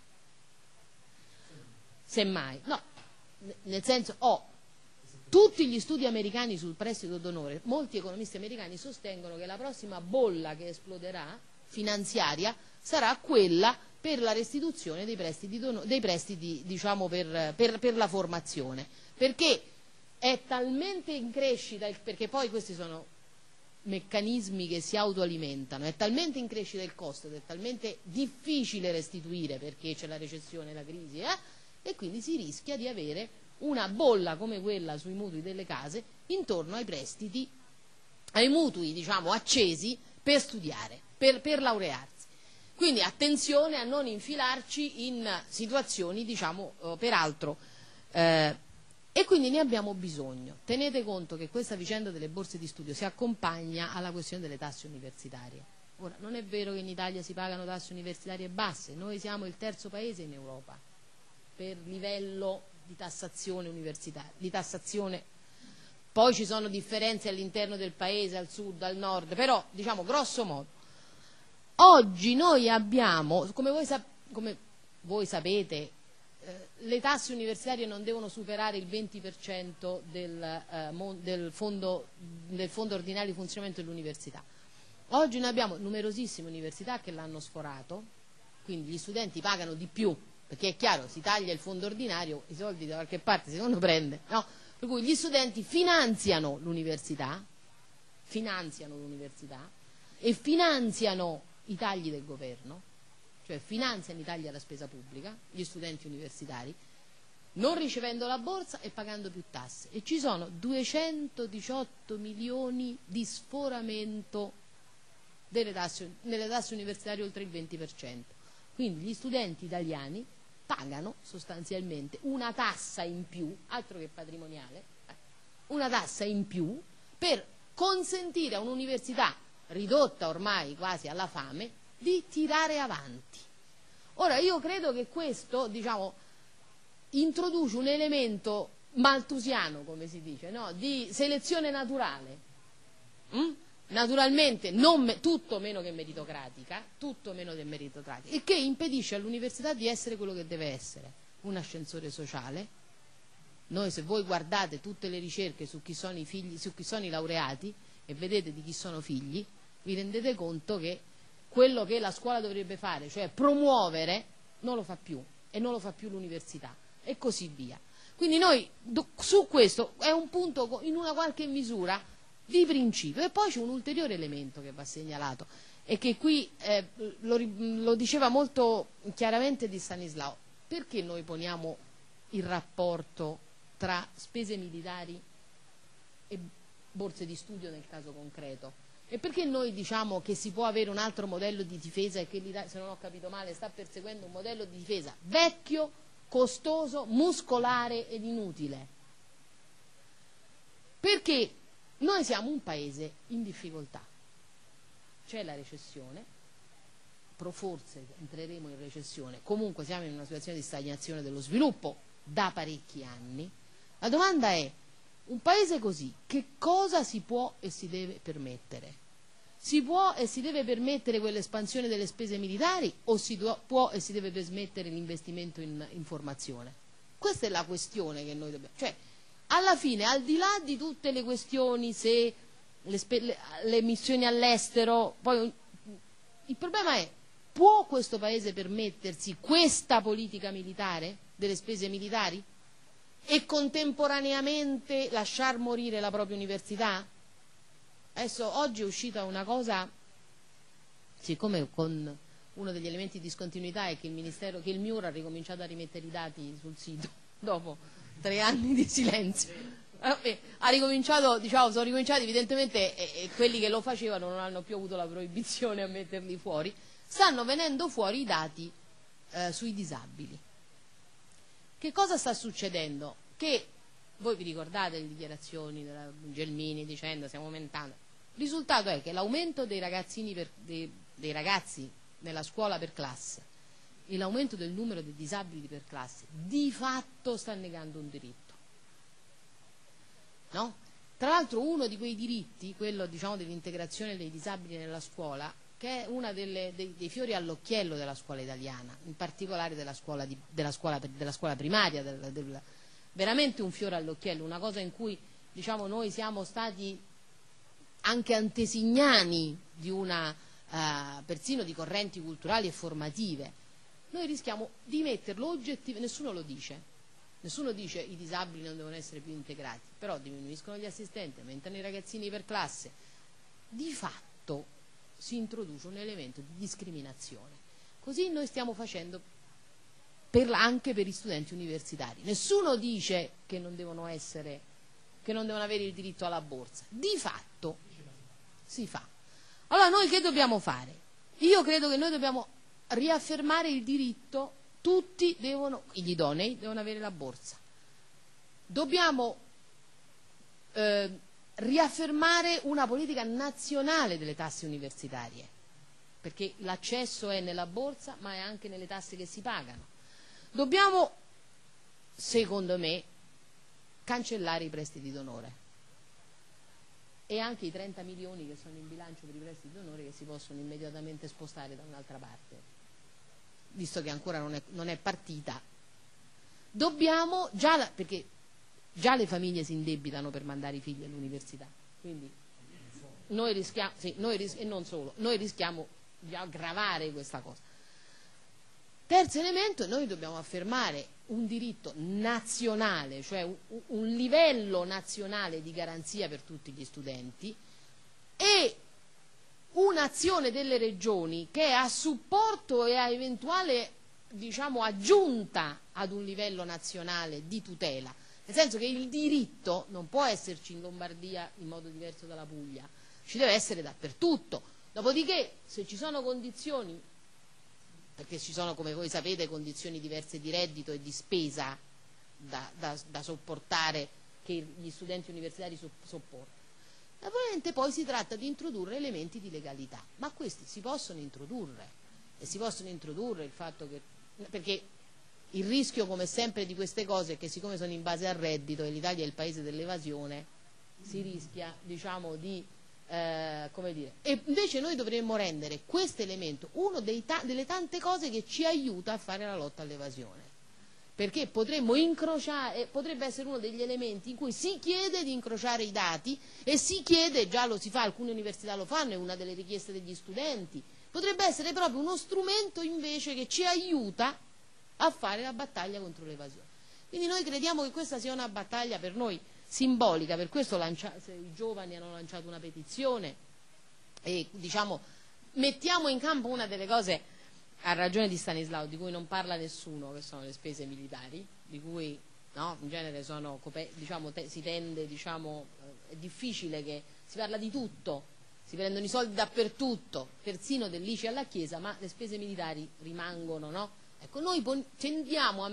Semmai, no, nel senso, tutti gli studi americani sul prestito d'onore, molti economisti americani sostengono che la prossima bolla che esploderà finanziaria sarà quella per la restituzione dei prestiti diciamo per la formazione, perché è talmente in crescita, perché poi questi sono meccanismi che si autoalimentano, è talmente in crescita il costo ed è talmente difficile restituire perché c'è la recessione, la crisi, e quindi si rischia di avere una bolla come quella sui mutui delle case intorno ai prestiti, ai mutui diciamo accesi per studiare, per laurearsi. Quindi attenzione a non infilarci in situazioni diciamo peraltro e quindi ne abbiamo bisogno. Tenete conto che questa vicenda delle borse di studio si accompagna alla questione delle tasse universitarie. Ora, non è vero che in Italia si pagano tasse universitarie basse, noi siamo il terzo paese in Europa per livello di tassazione universitaria, di tassazione. Poi ci sono differenze all'interno del paese, al sud, al nord, però diciamo grosso modo. Oggi noi abbiamo, come voi sapete, le tasse universitarie non devono superare il 20% del fondo ordinario di funzionamento dell'università. Oggi noi abbiamo numerosissime università che l'hanno sforato, quindi gli studenti pagano di più, perché è chiaro, si taglia il fondo ordinario, i soldi da qualche parte si devono prendere, no? Per cui gli studenti finanziano l'università e finanziano i tagli del governo, cioè finanziano i tagli alla spesa pubblica, gli studenti universitari, non ricevendo la borsa e pagando più tasse. E ci sono 218 milioni di sforamento nelle tasse universitarie oltre il 20%. Quindi gli studenti italiani pagano sostanzialmente una tassa in più, altro che patrimoniale, una tassa in più per consentire a un'università ridotta ormai quasi alla fame di tirare avanti. Ora io credo che questo diciamo introduce un elemento malthusiano, come si dice, no? Di selezione naturale, naturalmente tutto meno che meritocratica, e che impedisce all'università di essere quello che deve essere, un ascensore sociale. Noi, se voi guardate tutte le ricerche su chi sono i figli, su chi sono i laureati e vedete di chi sono figli, vi rendete conto che quello che la scuola dovrebbe fare, cioè promuovere, non lo fa più, e non lo fa più l'università, e così via. Quindi noi su questo è un punto in una qualche misura di principio. E poi c'è un ulteriore elemento che va segnalato e che qui lo diceva molto chiaramente Di Stanislao: perché noi poniamo il rapporto tra spese militari e borse di studio nel caso concreto? E perché noi diciamo che si può avere un altro modello di difesa e che l'Italia, se non ho capito male, sta perseguendo un modello di difesa vecchio, costoso, muscolare ed inutile? Perché noi siamo un paese in difficoltà, c'è la recessione, forse entreremo in recessione, comunque siamo in una situazione di stagnazione dello sviluppo da parecchi anni. La domanda è: un paese così che cosa si può e si deve permettere? Si può e si deve permettere quell'espansione delle spese militari o si può e si deve permettere l'investimento in formazione? Questa è la questione che noi dobbiamo... Cioè, alla fine, al di là di tutte le questioni, se le missioni all'estero, poi il problema è: può questo paese permettersi questa politica militare, delle spese militari, e contemporaneamente lasciar morire la propria università? Adesso oggi è uscita una cosa, siccome con uno degli elementi di discontinuità è che il MIUR ha ricominciato a rimettere i dati sul sito dopo 3 anni di silenzio. ha ricominciato, diciamo, sono ricominciati evidentemente, quelli che lo facevano non hanno più avuto la proibizione a metterli fuori, stanno venendo fuori i dati sui disabili. Che cosa sta succedendo? Che voi vi ricordate le dichiarazioni della Gelmini dicendo stiamo aumentando. Il risultato è che l'aumento dei ragazzi nella scuola per classe e l'aumento del numero dei disabili per classe di fatto sta negando un diritto, no? Tra l'altro uno di quei diritti, quello, diciamo, dell'integrazione dei disabili nella scuola, che è uno dei fiori all'occhiello della scuola italiana, in particolare della scuola primaria, veramente un fiore all'occhiello, una cosa in cui, diciamo, noi siamo stati anche antesignani di persino di correnti culturali e formative. Noi rischiamo di metterlo oggettivamente, nessuno dice i disabili non devono essere più integrati, però diminuiscono gli assistenti, aumentano i ragazzini per classe, di fatto si introduce un elemento di discriminazione. Così noi stiamo facendo anche per gli studenti universitari. Nessuno dice che non devono avere il diritto alla borsa, di fatto si fa. Allora noi che dobbiamo fare? Io credo che noi dobbiamo riaffermare il diritto, tutti gli idonei devono avere la borsa. Dobbiamo riaffermare una politica nazionale delle tasse universitarie, perché l'accesso è nella borsa ma è anche nelle tasse che si pagano. Dobbiamo, secondo me, cancellare i prestiti d'onore e anche i 30 milioni che sono in bilancio per i prestiti d'onore che si possono immediatamente spostare da un'altra parte, visto che ancora non è partita. Dobbiamo, perché già le famiglie si indebitano per mandare i figli all'università, quindi noi rischiamo, e non solo, noi rischiamo di aggravare questa cosa. Terzo elemento, noi dobbiamo affermare un diritto nazionale, cioè un livello nazionale di garanzia per tutti gli studenti e un'azione delle regioni che è a supporto e a eventuale, diciamo, aggiunta ad un livello nazionale di tutela, nel senso che il diritto non può esserci in Lombardia in modo diverso dalla Puglia, ci deve essere dappertutto. Dopodiché, se ci sono condizioni, perché ci sono, come voi sapete, condizioni diverse di reddito e di spesa da sopportare, che gli studenti universitari sopportano. Naturalmente poi si tratta di introdurre elementi di legalità, ma questi si possono introdurre, e si possono introdurre il fatto che, perché il rischio, come sempre, di queste cose è che, siccome sono in base al reddito e l'Italia è il paese dell'evasione, si rischia, diciamo, di come dire, e invece noi dovremmo rendere questo elemento uno delle tante cose che ci aiuta a fare la lotta all'evasione, perché potremmo incrociare, potrebbe essere uno degli elementi in cui si chiede di incrociare i dati, e si chiede, già lo si fa, alcune università lo fanno, è una delle richieste degli studenti, potrebbe essere proprio uno strumento invece che ci aiuta a fare la battaglia contro l'evasione. Quindi noi crediamo che questa sia una battaglia per noi simbolica, per questo i giovani hanno lanciato una petizione e, diciamo, mettiamo in campo una delle cose, ha ragione di Stanislao, di cui non parla nessuno, che sono le spese militari, di cui, no, in genere sono, diciamo, si tende, diciamo, è difficile, che si parla di tutto, si prendono i soldi dappertutto, persino dell'ICI alla Chiesa, ma le spese militari rimangono, no? Ecco, noi tendiamo a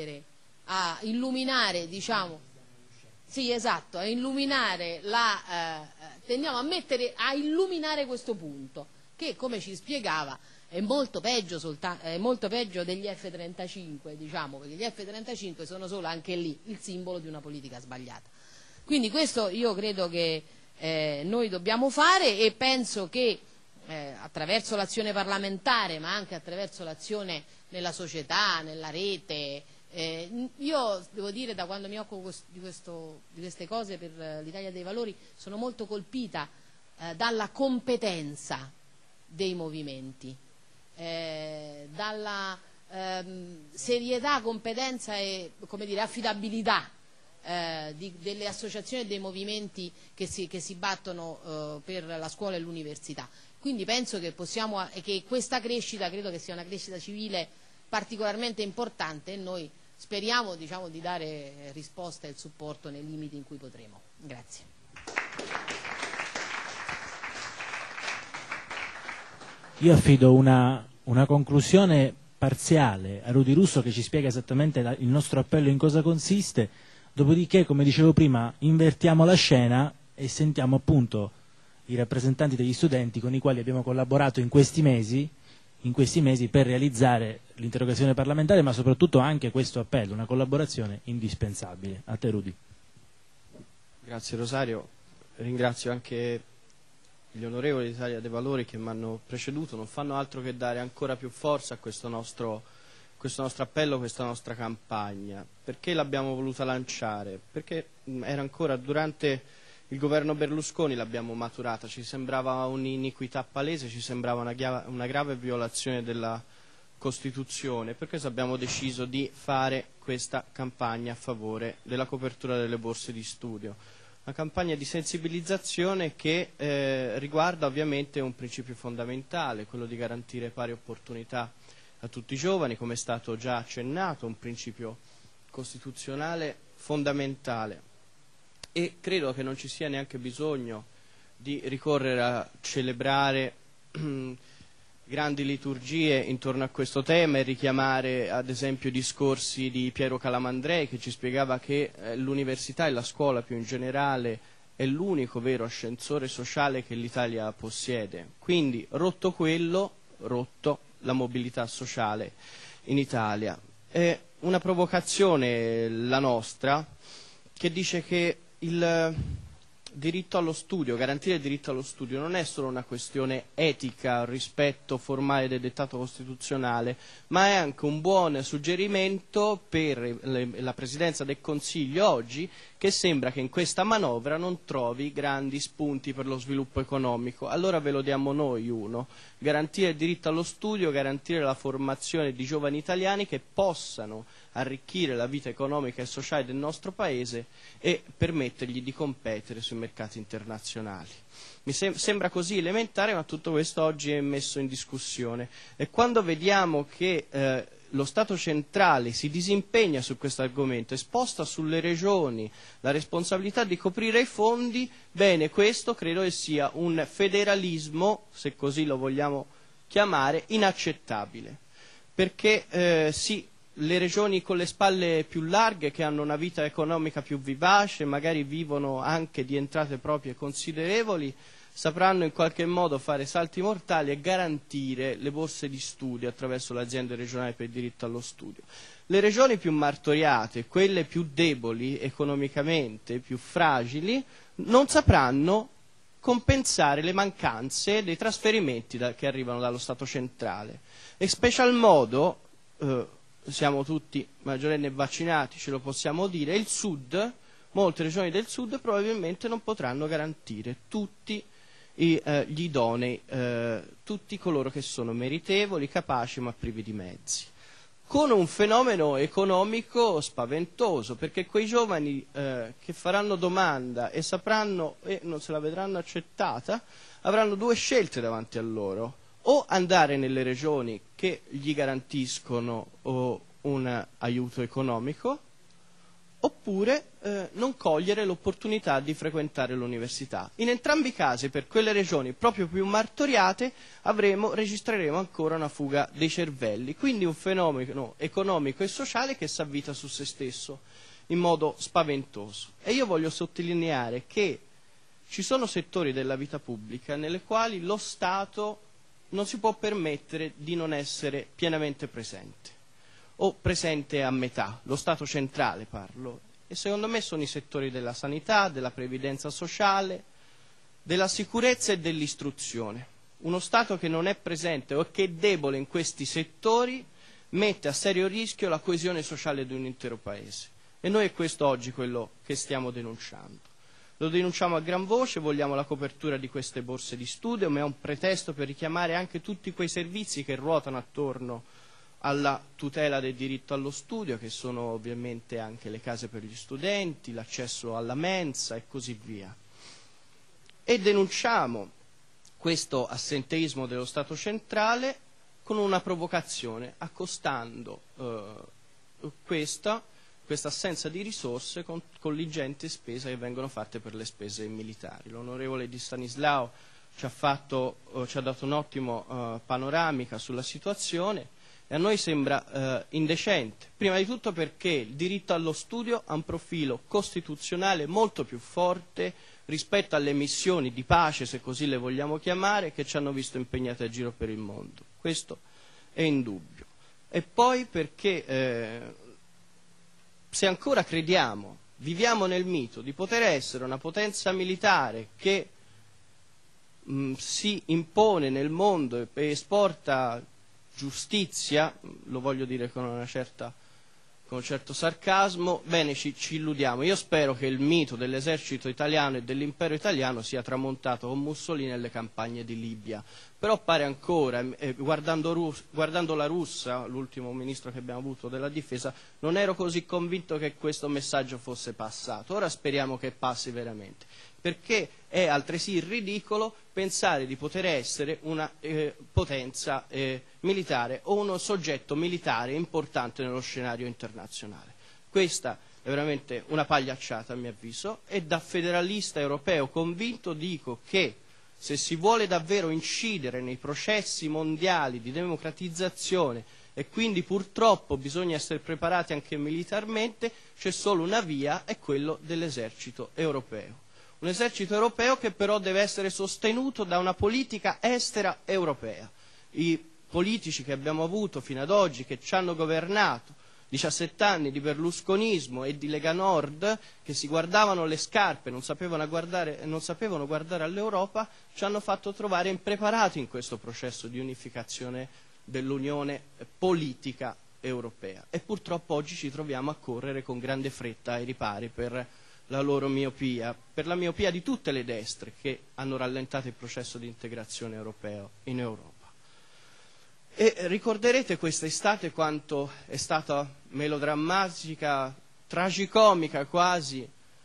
a illuminare, diciamo, sì, esatto, a illuminare tendiamo a illuminare questo punto, che, come ci spiegava, è molto peggio degli F-35, diciamo, perché gli F-35 sono solo, anche lì, il simbolo di una politica sbagliata. Quindi questo io credo che noi dobbiamo fare, e penso che attraverso l'azione parlamentare, ma anche attraverso l'azione nella società, nella rete, io devo dire, da quando mi occupo di queste cose per l'Italia dei Valori, sono molto colpita dalla competenza dei movimenti, dalla serietà, competenza e, come dire, affidabilità delle associazioni e dei movimenti che si battono per la scuola e l'università. Quindi penso che che questa crescita, credo che sia una crescita civile particolarmente importante, e noi speriamo, diciamo, di dare risposta e supporto nei limiti in cui potremo. Grazie. Io affido una conclusione parziale a Rudy Russo, che ci spiega esattamente il nostro appello in cosa consiste, dopodiché, come dicevo prima, invertiamo la scena e sentiamo appunto i rappresentanti degli studenti con i quali abbiamo collaborato in questi mesi per realizzare l'interrogazione parlamentare, ma soprattutto anche questo appello, una collaborazione indispensabile. A te, Rudy. Grazie Rosario, ringrazio anche gli onorevoli d'Italia dei Valori che mi hanno preceduto, non fanno altro che dare ancora più forza a questo nostro appello, questa nostra campagna. Perché l'abbiamo voluta lanciare? Perché era ancora durante il governo Berlusconi, l'abbiamo maturata, ci sembrava un'iniquità palese, ci sembrava una grave violazione della Costituzione, per questo abbiamo deciso di fare questa campagna a favore della copertura delle borse di studio. Una campagna di sensibilizzazione che riguarda ovviamente un principio fondamentale, quello di garantire pari opportunità a tutti i giovani, come è stato già accennato, un principio costituzionale fondamentale. E credo che non ci sia neanche bisogno di ricorrere a celebrare grandi liturgie intorno a questo tema e richiamare ad esempio i discorsi di Piero Calamandrei, che ci spiegava che l'università e la scuola più in generale è l'unico vero ascensore sociale che l'Italia possiede. Quindi, rotto quello, rotto la mobilità sociale in Italia. È una provocazione la nostra, che dice che il diritto allo studio, garantire il diritto allo studio non è solo una questione etica, rispetto formale del dettato costituzionale, ma è anche un buon suggerimento per la Presidenza del Consiglio oggi, che sembra che in questa manovra non trovi grandi spunti per lo sviluppo economico. Allora ve lo diamo noi uno: garantire il diritto allo studio, garantire la formazione di giovani italiani che possano arricchire la vita economica e sociale del nostro Paese e permettergli di competere sui mercati internazionali. Mi sembra così elementare, ma tutto questo oggi è messo in discussione. E quando vediamo che lo Stato centrale si disimpegna su questo argomento e sposta sulle regioni la responsabilità di coprire i fondi, bene, questo credo che sia un federalismo, se così lo vogliamo chiamare, inaccettabile. Perché sì, le regioni con le spalle più larghe, che hanno una vita economica più vivace, magari vivono anche di entrate proprie considerevoli, sapranno in qualche modo fare salti mortali e garantire le borse di studio attraverso le aziende regionali per il diritto allo studio. Le regioni più martoriate, quelle più deboli economicamente, più fragili, non sapranno compensare le mancanze dei trasferimenti che arrivano dallo Stato centrale. E special modo, siamo tutti maggiorenni e vaccinati, ce lo possiamo dire, il Sud, molte regioni del Sud probabilmente non potranno garantire tutti gli idonei, tutti coloro che sono meritevoli, capaci ma privi di mezzi, con un fenomeno economico spaventoso, perché quei giovani che faranno domanda e sapranno e non se la vedranno accettata avranno due scelte davanti a loro: o andare nelle regioni che gli garantiscono un aiuto economico, oppure non cogliere l'opportunità di frequentare l'università. In entrambi i casi, per quelle regioni proprio più martoriate, registreremo ancora una fuga dei cervelli, quindi un fenomeno economico e sociale che s'avvita su se stesso in modo spaventoso. E io voglio sottolineare che ci sono settori della vita pubblica nelle quali lo Stato non si può permettere di non essere pienamente presente, o presente a metà, lo Stato centrale parlo, e secondo me sono i settori della sanità, della previdenza sociale, della sicurezza e dell'istruzione. Uno Stato che non è presente o che è debole in questi settori mette a serio rischio la coesione sociale di un intero Paese, e noi è questo oggi quello che stiamo denunciando. Lo denunciamo a gran voce, vogliamo la copertura di queste borse di studio, ma è un pretesto per richiamare anche tutti quei servizi che ruotano attorno alla tutela del diritto allo studio, che sono ovviamente anche le case per gli studenti, l'accesso alla mensa e così via. E denunciamo questo assenteismo dello Stato centrale con una provocazione, accostando questa assenza di risorse con l'ingente spesa che vengono fatte per le spese militari. L'onorevole Di Stanislao ci ha dato un'ottima panoramica sulla situazione e a noi sembra indecente, prima di tutto perché il diritto allo studio ha un profilo costituzionale molto più forte rispetto alle missioni di pace, se così le vogliamo chiamare, che ci hanno visto impegnati a giro per il mondo. Questo è indubbio. E poi perché se ancora crediamo, viviamo nel mito di poter essere una potenza militare che si impone nel mondo e esporta giustizia, lo voglio dire con un certo sarcasmo, bene, ci illudiamo. Io spero che il mito dell'esercito italiano e dell'impero italiano sia tramontato con Mussolini nelle campagne di Libia. Però pare ancora, guardando la Russa, l'ultimo ministro che abbiamo avuto della difesa, non ero così convinto che questo messaggio fosse passato. Ora speriamo che passi veramente, perché è altresì ridicolo pensare di poter essere una potenza militare o uno soggetto militare importante nello scenario internazionale. Questa è veramente una pagliacciata, a mio avviso, e da federalista europeo convinto dico che se si vuole davvero incidere nei processi mondiali di democratizzazione e quindi purtroppo bisogna essere preparati anche militarmente, c'è solo una via, è quello dell'esercito europeo. Un esercito europeo che però deve essere sostenuto da una politica estera europea. I politici che abbiamo avuto fino ad oggi, che ci hanno governato, 17 anni di berlusconismo e di Lega Nord, che si guardavano le scarpe, non sapevano guardare all'Europa, ci hanno fatto trovare impreparati in questo processo di unificazione dell'Unione politica europea. E purtroppo oggi ci troviamo a correre con grande fretta ai ripari per la loro miopia, per la miopia di tutte le destre che hanno rallentato il processo di integrazione europeo in Europa. E ricorderete quest'estate quanto è stata melodrammatica, tragicomica quasi,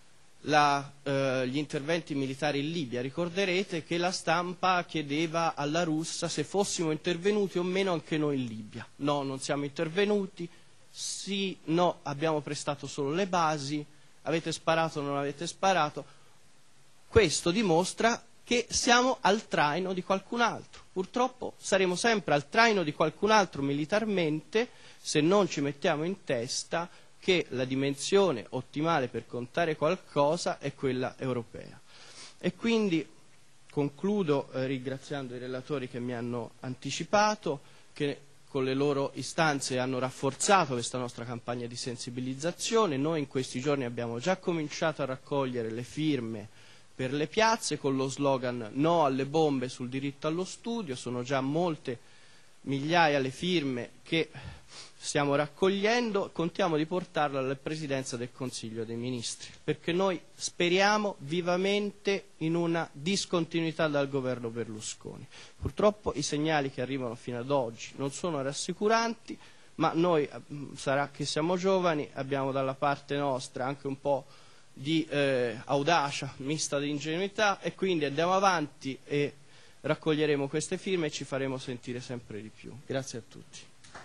gli interventi militari in Libia. Ricorderete che la stampa chiedeva alla Russia se fossimo intervenuti o meno anche noi in Libia. No, non siamo intervenuti, sì, no, abbiamo prestato solo le basi, avete sparato o non avete sparato. Questo dimostra che siamo al traino di qualcun altro. Purtroppo saremo sempre al traino di qualcun altro militarmente se non ci mettiamo in testa che la dimensione ottimale per contare qualcosa è quella europea. E quindi concludo ringraziando i relatori che mi hanno anticipato, che con le loro istanze hanno rafforzato questa nostra campagna di sensibilizzazione. Noi in questi giorni abbiamo già cominciato a raccogliere le firme per le piazze con lo slogan "No alle bombe sul diritto allo studio". Sono già molte migliaia le firme che stiamo raccogliendo, contiamo di portarle alla Presidenza del Consiglio dei Ministri, perché noi speriamo vivamente in una discontinuità dal governo Berlusconi. Purtroppo i segnali che arrivano fino ad oggi non sono rassicuranti, ma noi, sarà che siamo giovani, abbiamo dalla parte nostra anche un po' di audacia mista di ingenuità, e quindi andiamo avanti e raccoglieremo queste firme e ci faremo sentire sempre di più. Grazie a tutti.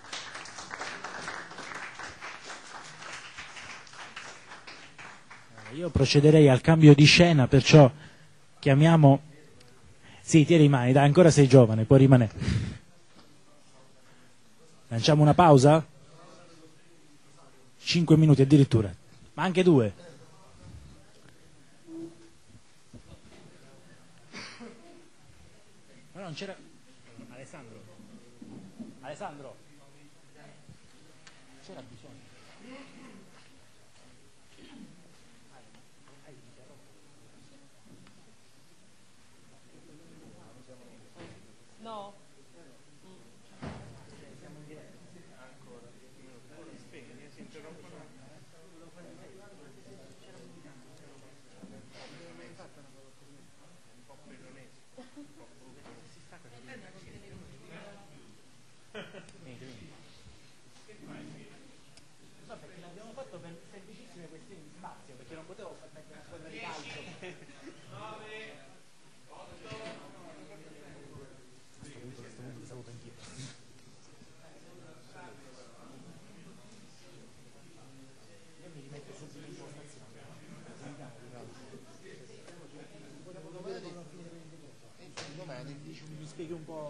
Io procederei al cambio di scena, perciò chiamiamo... Sì, ti rimani, dai, ancora sei giovane, puoi rimanere. Lanciamo una pausa? 5 minuti addirittura, ma anche 2. Ma non c'era... Alessandro? C'era bisogno. No.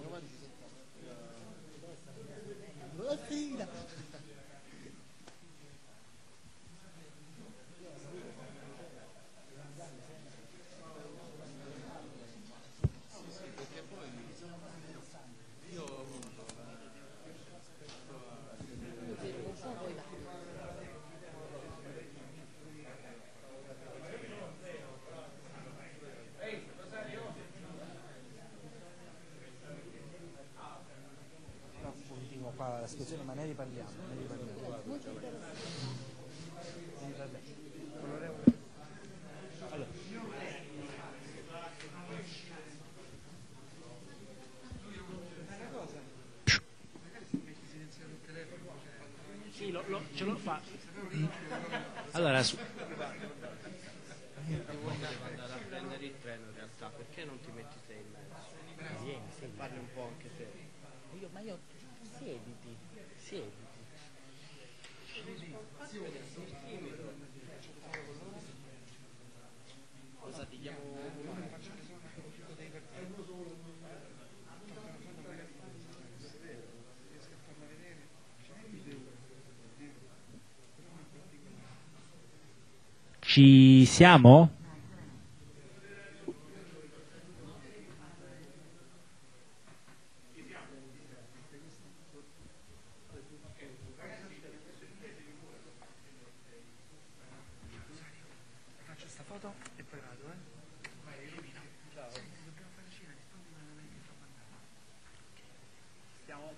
La situazione, ma ne riparliamo. Allora. Sì, ce lo fa. Allora, Andare a prendere il treno in realtà, perché non ti metti te in mezzo? Vieni, parli un po' anche te. ma io siediti. Cosa ti diamo? Ci siamo? Faccio sta foto e poi vado, Vai, elimina. Ciao. Dobbiamo fare cena, rispondi ma non è che fa mandare. Stiamo.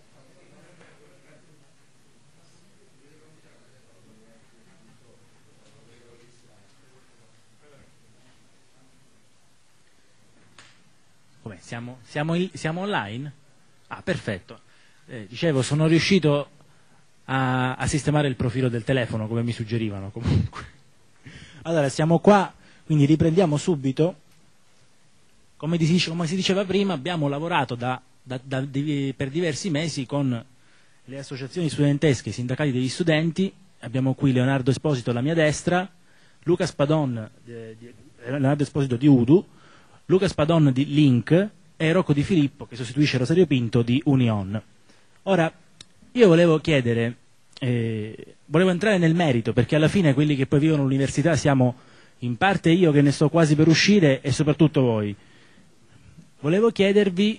Come, siamo online? Ah, perfetto. Dicevo, sono riuscito a sistemare il profilo del telefono, come mi suggerivano comunque. Allora, siamo qua, quindi riprendiamo subito. Come si diceva prima, abbiamo lavorato per diversi mesi con le associazioni studentesche, i sindacati degli studenti. Abbiamo qui Leonardo Esposito alla mia destra, Luca Spadon, Leonardo Esposito di Udu, Luca Spadon di Link e Rocco Di Filippo, che sostituisce Rosario Pinto, di Union. Ora, io volevo chiedere, volevo entrare nel merito, perché alla fine quelli che poi vivono l'università siamo in parte io che ne sto quasi per uscire e soprattutto voi. Volevo chiedervi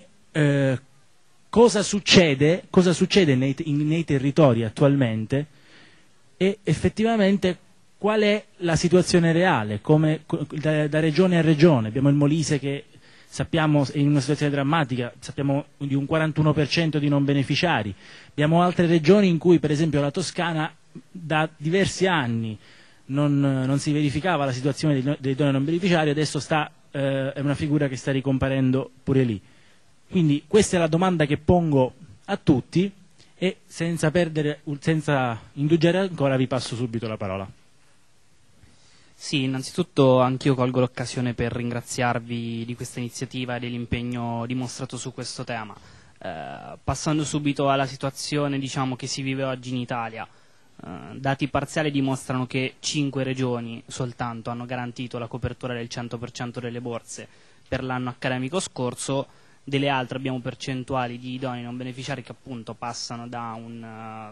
cosa succede nei territori attualmente e effettivamente qual è la situazione reale, da regione a regione. Abbiamo il Molise che sappiamo è in una situazione drammatica, sappiamo di un 41% di non beneficiari. Abbiamo altre regioni in cui, per esempio la Toscana, da diversi anni non si verificava la situazione delle donne non beneficiarie, adesso è una figura che sta ricomparendo pure lì. Quindi questa è la domanda che pongo a tutti e senza indugiare ancora vi passo subito la parola. Sì, innanzitutto anch'io colgo l'occasione per ringraziarvi di questa iniziativa e dell'impegno dimostrato su questo tema. Passando subito alla situazione, che si vive oggi in Italia, dati parziali dimostrano che 5 regioni soltanto hanno garantito la copertura del 100% delle borse per l'anno accademico scorso. Delle altre abbiamo percentuali di idonei non beneficiari che appunto passano da un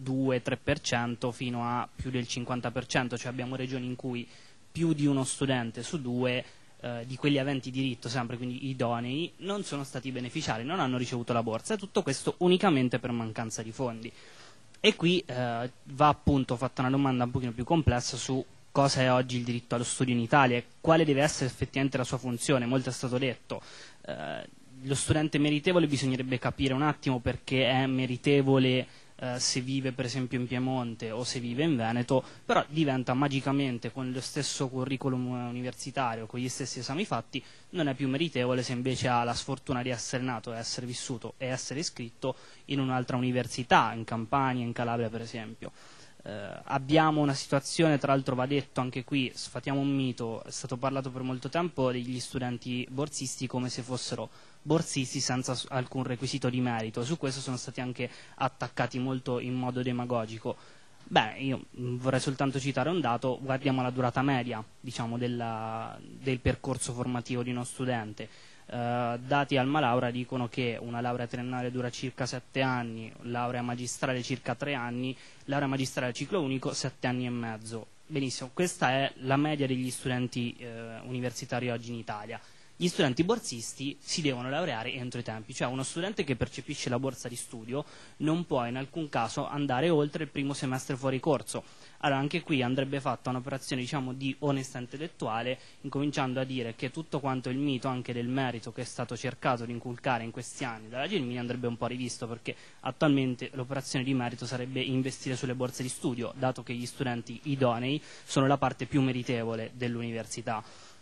2-3% fino a più del 50%, cioè abbiamo regioni in cui più di uno studente su due di quelli aventi diritto, sempre quindi idonei, non sono stati beneficiari, non hanno ricevuto la borsa, e tutto questo unicamente per mancanza di fondi. E qui va appunto fatta una domanda un pochino più complessa su cosa è oggi il diritto allo studio in Italia e quale deve essere effettivamente la sua funzione. Molto è stato detto, lo studente meritevole bisognerebbe capire un attimo perché è meritevole se vive per esempio in Piemonte o se vive in Veneto, però diventa magicamente, con lo stesso curriculum universitario, con gli stessi esami fatti, non è più meritevole se invece ha la sfortuna di essere nato e essere vissuto e essere iscritto in un'altra università, in Campania, in Calabria per esempio. Abbiamo una situazione, tra l'altro va detto anche qui, sfatiamo un mito, è stato parlato per molto tempo degli studenti borsisti come se fossero borsisti senza alcun requisito di merito. Su questo sono stati anche attaccati molto in modo demagogico. Beh, io vorrei soltanto citare un dato: guardiamo la durata media del percorso formativo di uno studente. Dati Alma Laurea dicono che una laurea triennale dura circa 7 anni, laurea magistrale circa 3 anni, laurea magistrale ciclo unico 7 anni e mezzo. Benissimo, questa è la media degli studenti universitari oggi in Italia. Gli studenti borsisti si devono laureare entro i tempi, cioè uno studente che percepisce la borsa di studio non può in alcun caso andare oltre il primo semestre fuori corso. Allora anche qui andrebbe fatta un'operazione, diciamo, di onestà intellettuale, incominciando a dire che tutto quanto il mito anche del merito che è stato cercato di inculcare in questi anni dalla Gelmini andrebbe un po' rivisto, perché attualmente l'operazione di merito sarebbe investire sulle borse di studio, dato che gli studenti idonei sono la parte più meritevole dell'università.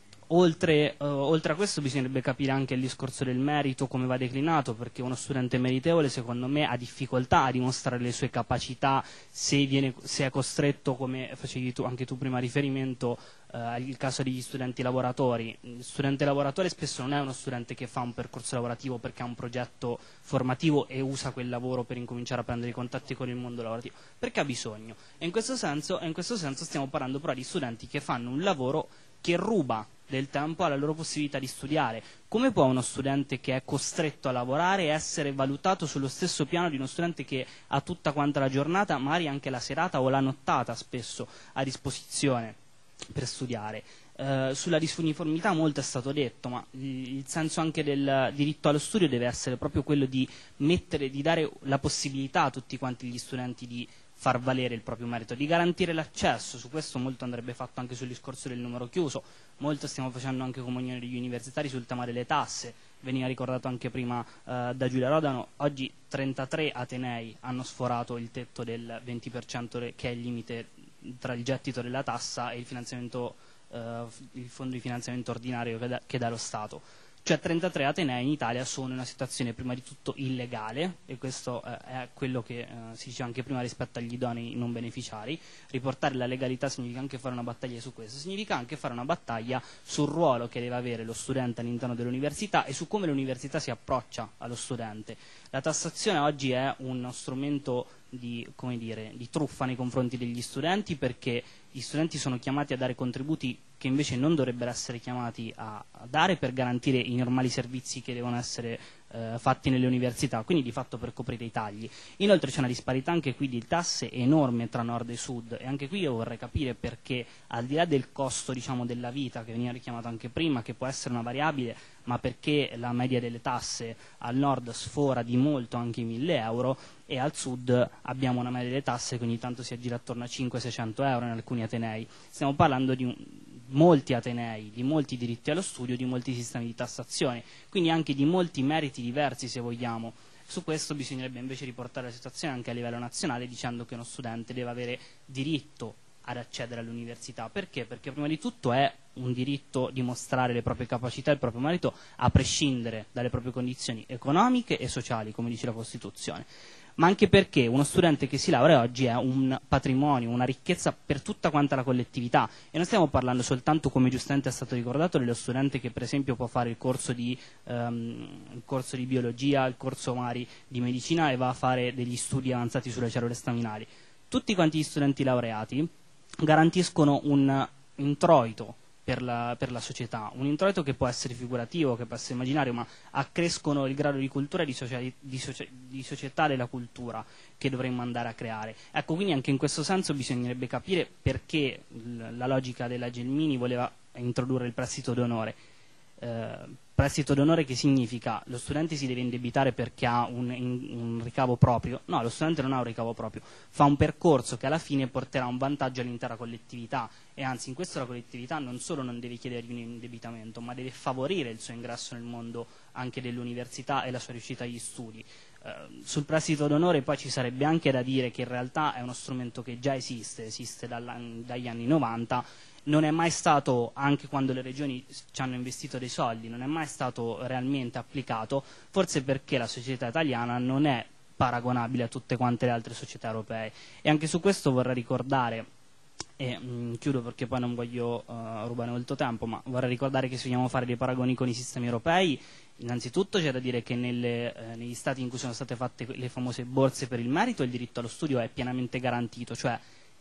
Oltre a questo bisognerebbe capire anche il discorso del merito, come va declinato, perché uno studente meritevole secondo me ha difficoltà a dimostrare le sue capacità se è costretto, come facevi anche tu prima riferimento, al caso degli studenti lavoratori. Il studente lavoratore spesso non è uno studente che fa un percorso lavorativo perché ha un progetto formativo e usa quel lavoro per incominciare a prendere i contatti con il mondo lavorativo, perché ha bisogno. E in questo senso stiamo parlando però di studenti che fanno un lavoro che ruba del tempo alla loro possibilità di studiare. Come può uno studente che è costretto a lavorare essere valutato sullo stesso piano di uno studente che ha tutta quanta la giornata, magari anche la serata o la nottata spesso a disposizione per studiare? Sulla disuniformità molto è stato detto, ma il senso anche del diritto allo studio deve essere proprio quello di dare la possibilità a tutti quanti gli studenti di far valere il proprio merito, di garantire l'accesso. Su questo molto andrebbe fatto anche sul discorso del numero chiuso, molto stiamo facendo anche come Unione degli Universitari sul tema delle tasse, veniva ricordato anche prima da Giulia Rodano. Oggi 33 atenei hanno sforato il tetto del 20% che è il limite tra il gettito della tassa e il finanziamento, il fondo di finanziamento ordinario che dà lo Stato. Cioè 33 atenei in Italia sono in una situazione prima di tutto illegale, e questo è quello che si diceva anche prima rispetto agli idonei non beneficiari. Riportare la legalità significa anche fare una battaglia su questo, significa anche fare una battaglia sul ruolo che deve avere lo studente all'interno dell'università e su come l'università si approccia allo studente. La tassazione oggi è uno strumento di truffa nei confronti degli studenti, perché gli studenti sono chiamati a dare contributi che invece non dovrebbero essere chiamati a dare per garantire i normali servizi che devono essere fatti nelle università, quindi di fatto per coprire i tagli. Inoltre c'è una disparità anche qui di tasse enorme tra nord e sud, e anche qui io vorrei capire perché, al di là del costo, diciamo, della vita che veniva richiamato anche prima, che può essere una variabile, ma perché la media delle tasse al nord sfora di molto anche i 1.000 euro e al sud abbiamo una media delle tasse che ogni tanto si aggira attorno a 500-600 euro in alcuni atenei. Stiamo parlando di molti atenei, di molti diritti allo studio, di molti sistemi di tassazione, quindi anche di molti meriti diversi, se vogliamo. Su questo bisognerebbe invece riportare la situazione anche a livello nazionale, dicendo che uno studente deve avere diritto ad accedere all'università. Perché? Perché prima di tutto è un diritto dimostrare le proprie capacità e il proprio merito a prescindere dalle proprie condizioni economiche e sociali, come dice la Costituzione, ma anche perché uno studente che si laurea oggi è un patrimonio, una ricchezza per tutta quanta la collettività, e non stiamo parlando soltanto, come giustamente è stato ricordato, dello studente che per esempio può fare il corso di biologia, il corso magari di medicina e va a fare degli studi avanzati sulle cellule staminali. Tutti quanti gli studenti laureati garantiscono un introito per la società, un introito che può essere figurativo, che può essere immaginario, ma accrescono il grado di cultura e di società della cultura che dovremmo andare a creare. Ecco, quindi anche in questo senso bisognerebbe capire perché la logica della Gelmini voleva introdurre il prestito d'onore. Prestito d'onore che significa lo studente si deve indebitare perché ha un ricavo proprio? No, lo studente non ha un ricavo proprio, fa un percorso che alla fine porterà un vantaggio all'intera collettività, e anzi in questo la collettività non solo non deve chiedergli un indebitamento, ma deve favorire il suo ingresso nel mondo anche dell'università e la sua riuscita agli studi. Sul prestito d'onore poi ci sarebbe anche da dire che in realtà è uno strumento che già esiste dagli anni 90, non è mai stato, anche quando le regioni ci hanno investito dei soldi, non è mai stato realmente applicato, forse perché la società italiana non è paragonabile a tutte quante le altre società europee. E anche su questo vorrei ricordare, e chiudo perché poi non voglio rubare molto tempo, ma vorrei ricordare che se vogliamo fare dei paragoni con i sistemi europei, innanzitutto c'è da dire che negli stati in cui sono state fatte le famose borse per il merito, il diritto allo studio è pienamente garantito, cioè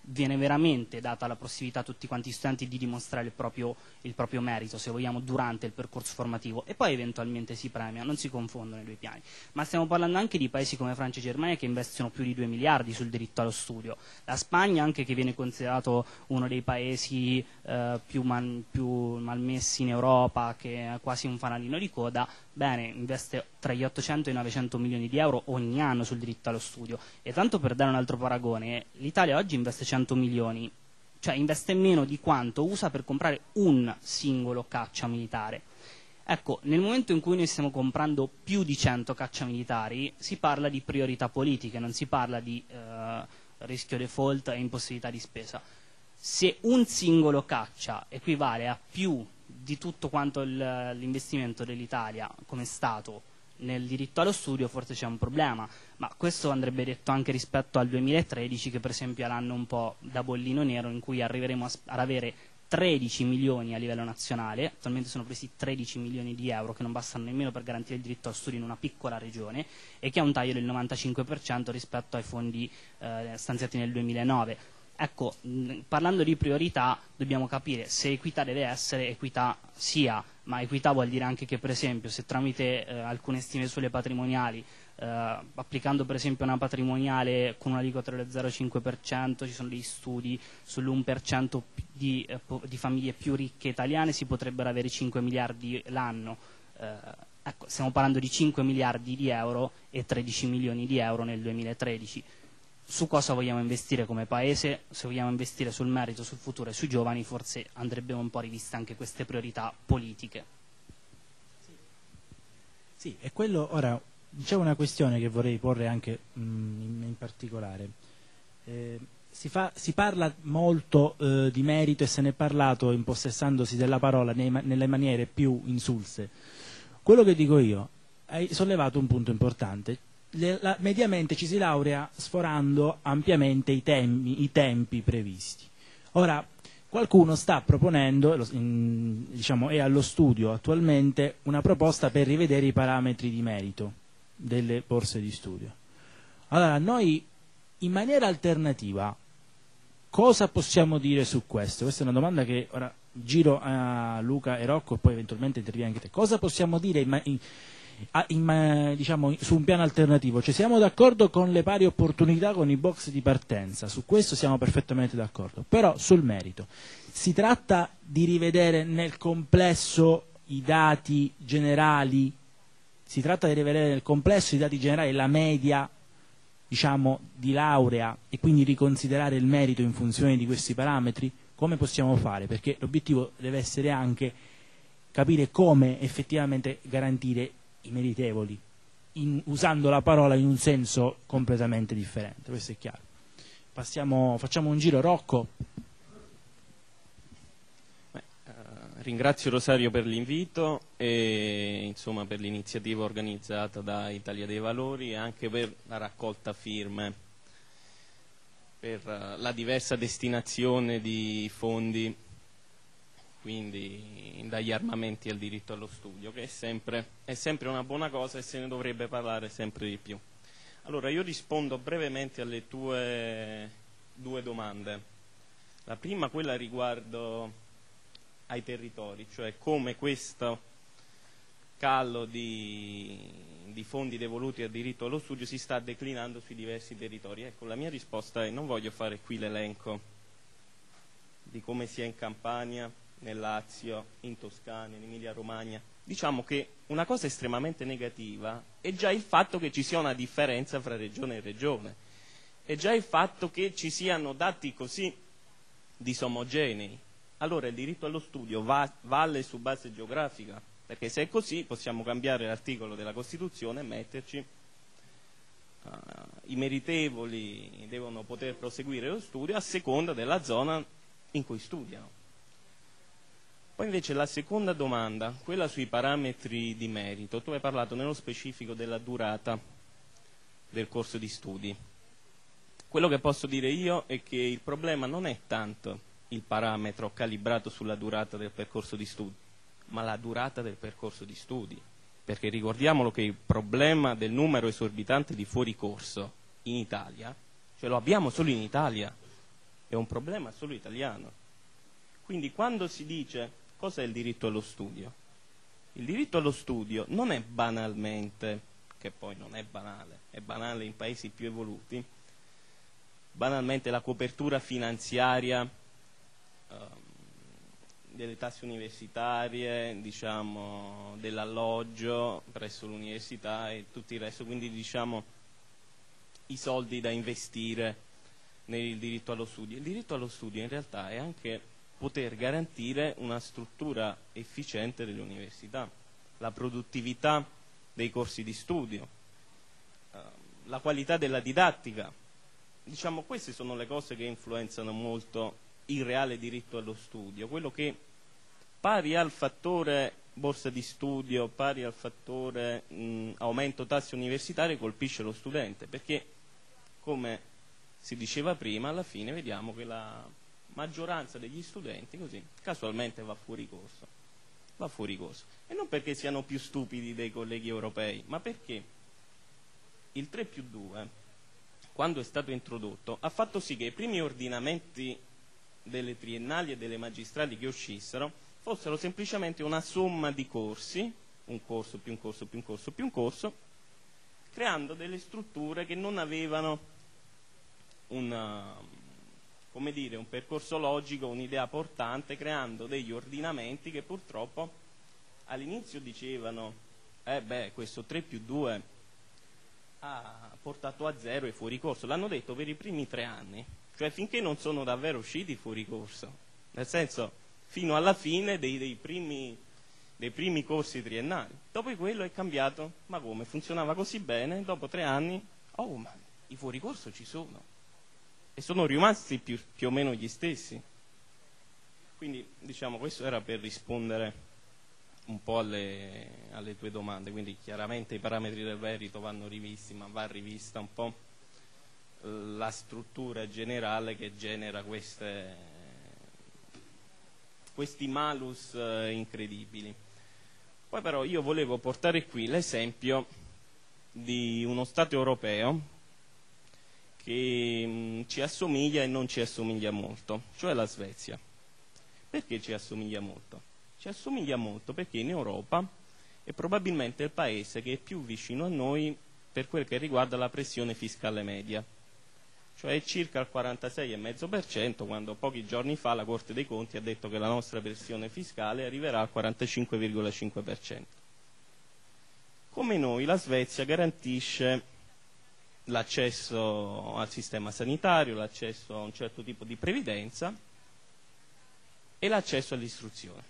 viene veramente data la possibilità a tutti quanti gli studenti di dimostrare il proprio merito, se vogliamo, durante il percorso formativo, e poi eventualmente si premia, non si confondono i due piani. Ma stiamo parlando anche di paesi come Francia e Germania che investono più di 2 miliardi sul diritto allo studio, la Spagna anche, che viene considerato uno dei paesi più malmessi in Europa, che è quasi un fanalino di coda, bene, investe tra gli 800 e i 900 milioni di euro ogni anno sul diritto allo studio. E tanto per dare un altro paragone, l'Italia oggi investe 100 milioni, cioè investe meno di quanto usa per comprare un singolo caccia militare. Ecco, nel momento in cui noi stiamo comprando più di 100 cacciamilitari, si parla di priorità politiche, non si parla di rischio default e impossibilità di spesa. Se un singolo caccia equivale a più di tutto quanto l'investimento dell'Italia come Stato nel diritto allo studio, forse c'è un problema, ma questo andrebbe detto anche rispetto al 2013, che per esempio è l'anno un po' da bollino nero, in cui arriveremo ad avere 13 milioni a livello nazionale. Attualmente sono presi 13 milioni di euro, che non bastano nemmeno per garantire il diritto allo studio in una piccola regione, e che ha un taglio del 95% rispetto ai fondi stanziati nel 2009. Ecco, parlando di priorità, dobbiamo capire se equità deve essere, equità sia, ma equità vuol dire anche che, per esempio, se tramite alcune stime sulle patrimoniali, applicando per esempio una patrimoniale con un'aliquota del 0,5%, ci sono degli studi sull'1% di famiglie più ricche italiane, si potrebbero avere 5 miliardi l'anno. Ecco, stiamo parlando di 5 miliardi di euro e 13 milioni di euro nel 2013. Su cosa vogliamo investire come Paese? Se vogliamo investire sul merito, sul futuro e sui giovani, forse andrebbe un po' riviste anche queste priorità politiche. Sì, e quello, ora, c'è una questione che vorrei porre anche in particolare. Si parla molto di merito, e se ne è parlato impossessandosi della parola nelle maniere più insulse. Quello che dico io, hai sollevato un punto importante. Mediamente ci si laurea sforando ampiamente i tempi previsti. Ora, qualcuno sta proponendo, diciamo, è allo studio attualmente, una proposta per rivedere i parametri di merito delle borse di studio. Allora, noi in maniera alternativa cosa possiamo dire su questo? Questa è una domanda che ora giro a Luca e Rocco, e poi eventualmente interviene anche te. Cosa possiamo dire diciamo, su un piano alternativo? Cioè, siamo d'accordo con le pari opportunità, con i box di partenza, su questo siamo perfettamente d'accordo, però sul merito si tratta di rivedere nel complesso i dati generali, la media, diciamo, di laurea, e quindi riconsiderare il merito in funzione di questi parametri. Come possiamo fare? Perché l'obiettivo deve essere anche capire come effettivamente garantire i meritevoli, usando la parola in un senso completamente differente. Questo è chiaro. Facciamo un giro. Rocco. Ringrazio Rosario per l'invito e insomma per l'iniziativa organizzata da Italia dei Valori, e anche per la raccolta firme per la diversa destinazione di fondi, quindi dagli armamenti al diritto allo studio, che è sempre una buona cosa e se ne dovrebbe parlare sempre di più. Allora, io rispondo brevemente alle tue due domande. La prima, quella riguardo ai territori, cioè come questo callo di fondi devoluti al diritto allo studio si sta declinando sui diversi territori. Ecco, la mia risposta è: non voglio fare qui l'elenco di come sia in Campania, nel Lazio, in Toscana, in Emilia Romagna. Diciamo che una cosa estremamente negativa è già il fatto che ci sia una differenza fra regione e regione, è già il fatto che ci siano dati così disomogenei. Allora il diritto allo studio vale su base geografica, perché se è così possiamo cambiare l'articolo della Costituzione e metterci i meritevoli devono poter proseguire lo studio a seconda della zona in cui studiano. Poi invece la seconda domanda, quella sui parametri di merito, tu hai parlato nello specifico della durata del corso di studi. Quello che posso dire io è che il problema non è tanto il parametro calibrato sulla durata del percorso di studi, ma la durata del percorso di studi, perché ricordiamolo che il problema del numero esorbitante di fuori corso in Italia, ce lo abbiamo solo in Italia, è un problema solo italiano. Quindi quando si dice cos'è il diritto allo studio? Il diritto allo studio non è banalmente, che poi non è banale in paesi più evoluti, banalmente la copertura finanziaria delle tasse universitarie, diciamo, dell'alloggio presso l'università e tutto il resto, quindi diciamo i soldi da investire nel diritto allo studio. Il diritto allo studio in realtà è anche poter garantire una struttura efficiente delle università, la produttività dei corsi di studio, la qualità della didattica. Diciamo, queste sono le cose che influenzano molto il reale diritto allo studio, quello che pari al fattore borsa di studio, pari al fattore aumento tasse universitarie colpisce lo studente, perché come si diceva prima, alla fine vediamo che la maggioranza degli studenti così casualmente va fuori corso, e non perché siano più stupidi dei colleghi europei, ma perché il 3+2, quando è stato introdotto, ha fatto sì che i primi ordinamenti delle triennali e delle magistrali che uscissero fossero semplicemente una somma di corsi, un corso più un corso più un corso più un corso, creando delle strutture che non avevano un percorso logico, un'idea portante, creando degli ordinamenti che purtroppo all'inizio dicevano questo 3+2 ha portato a 0 i fuori corso. L'hanno detto per i primi 3 anni, cioè finché non sono davvero usciti fuori corso, nel senso fino alla fine dei primi corsi triennali. Dopo quello è cambiato, ma come? Funzionava così bene, dopo 3 anni, ma i fuori corso ci sono, e sono rimasti più o meno gli stessi. Quindi diciamo, questo era per rispondere un po' alle tue domande. Quindi chiaramente i parametri del merito vanno rivisti, ma va rivista un po' la struttura generale che genera questi malus incredibili. Poi però io volevo portare qui l'esempio di uno Stato europeo che ci assomiglia e non ci assomiglia molto, cioè la Svezia. Perché ci assomiglia molto? Ci assomiglia molto perché in Europa è probabilmente il paese che è più vicino a noi per quel che riguarda la pressione fiscale media, cioè circa il 46,5%, quando pochi giorni fa la Corte dei Conti ha detto che la nostra pressione fiscale arriverà al 45,5%. Come noi, la Svezia garantisce l'accesso al sistema sanitario, l'accesso a un certo tipo di previdenza e l'accesso all'istruzione.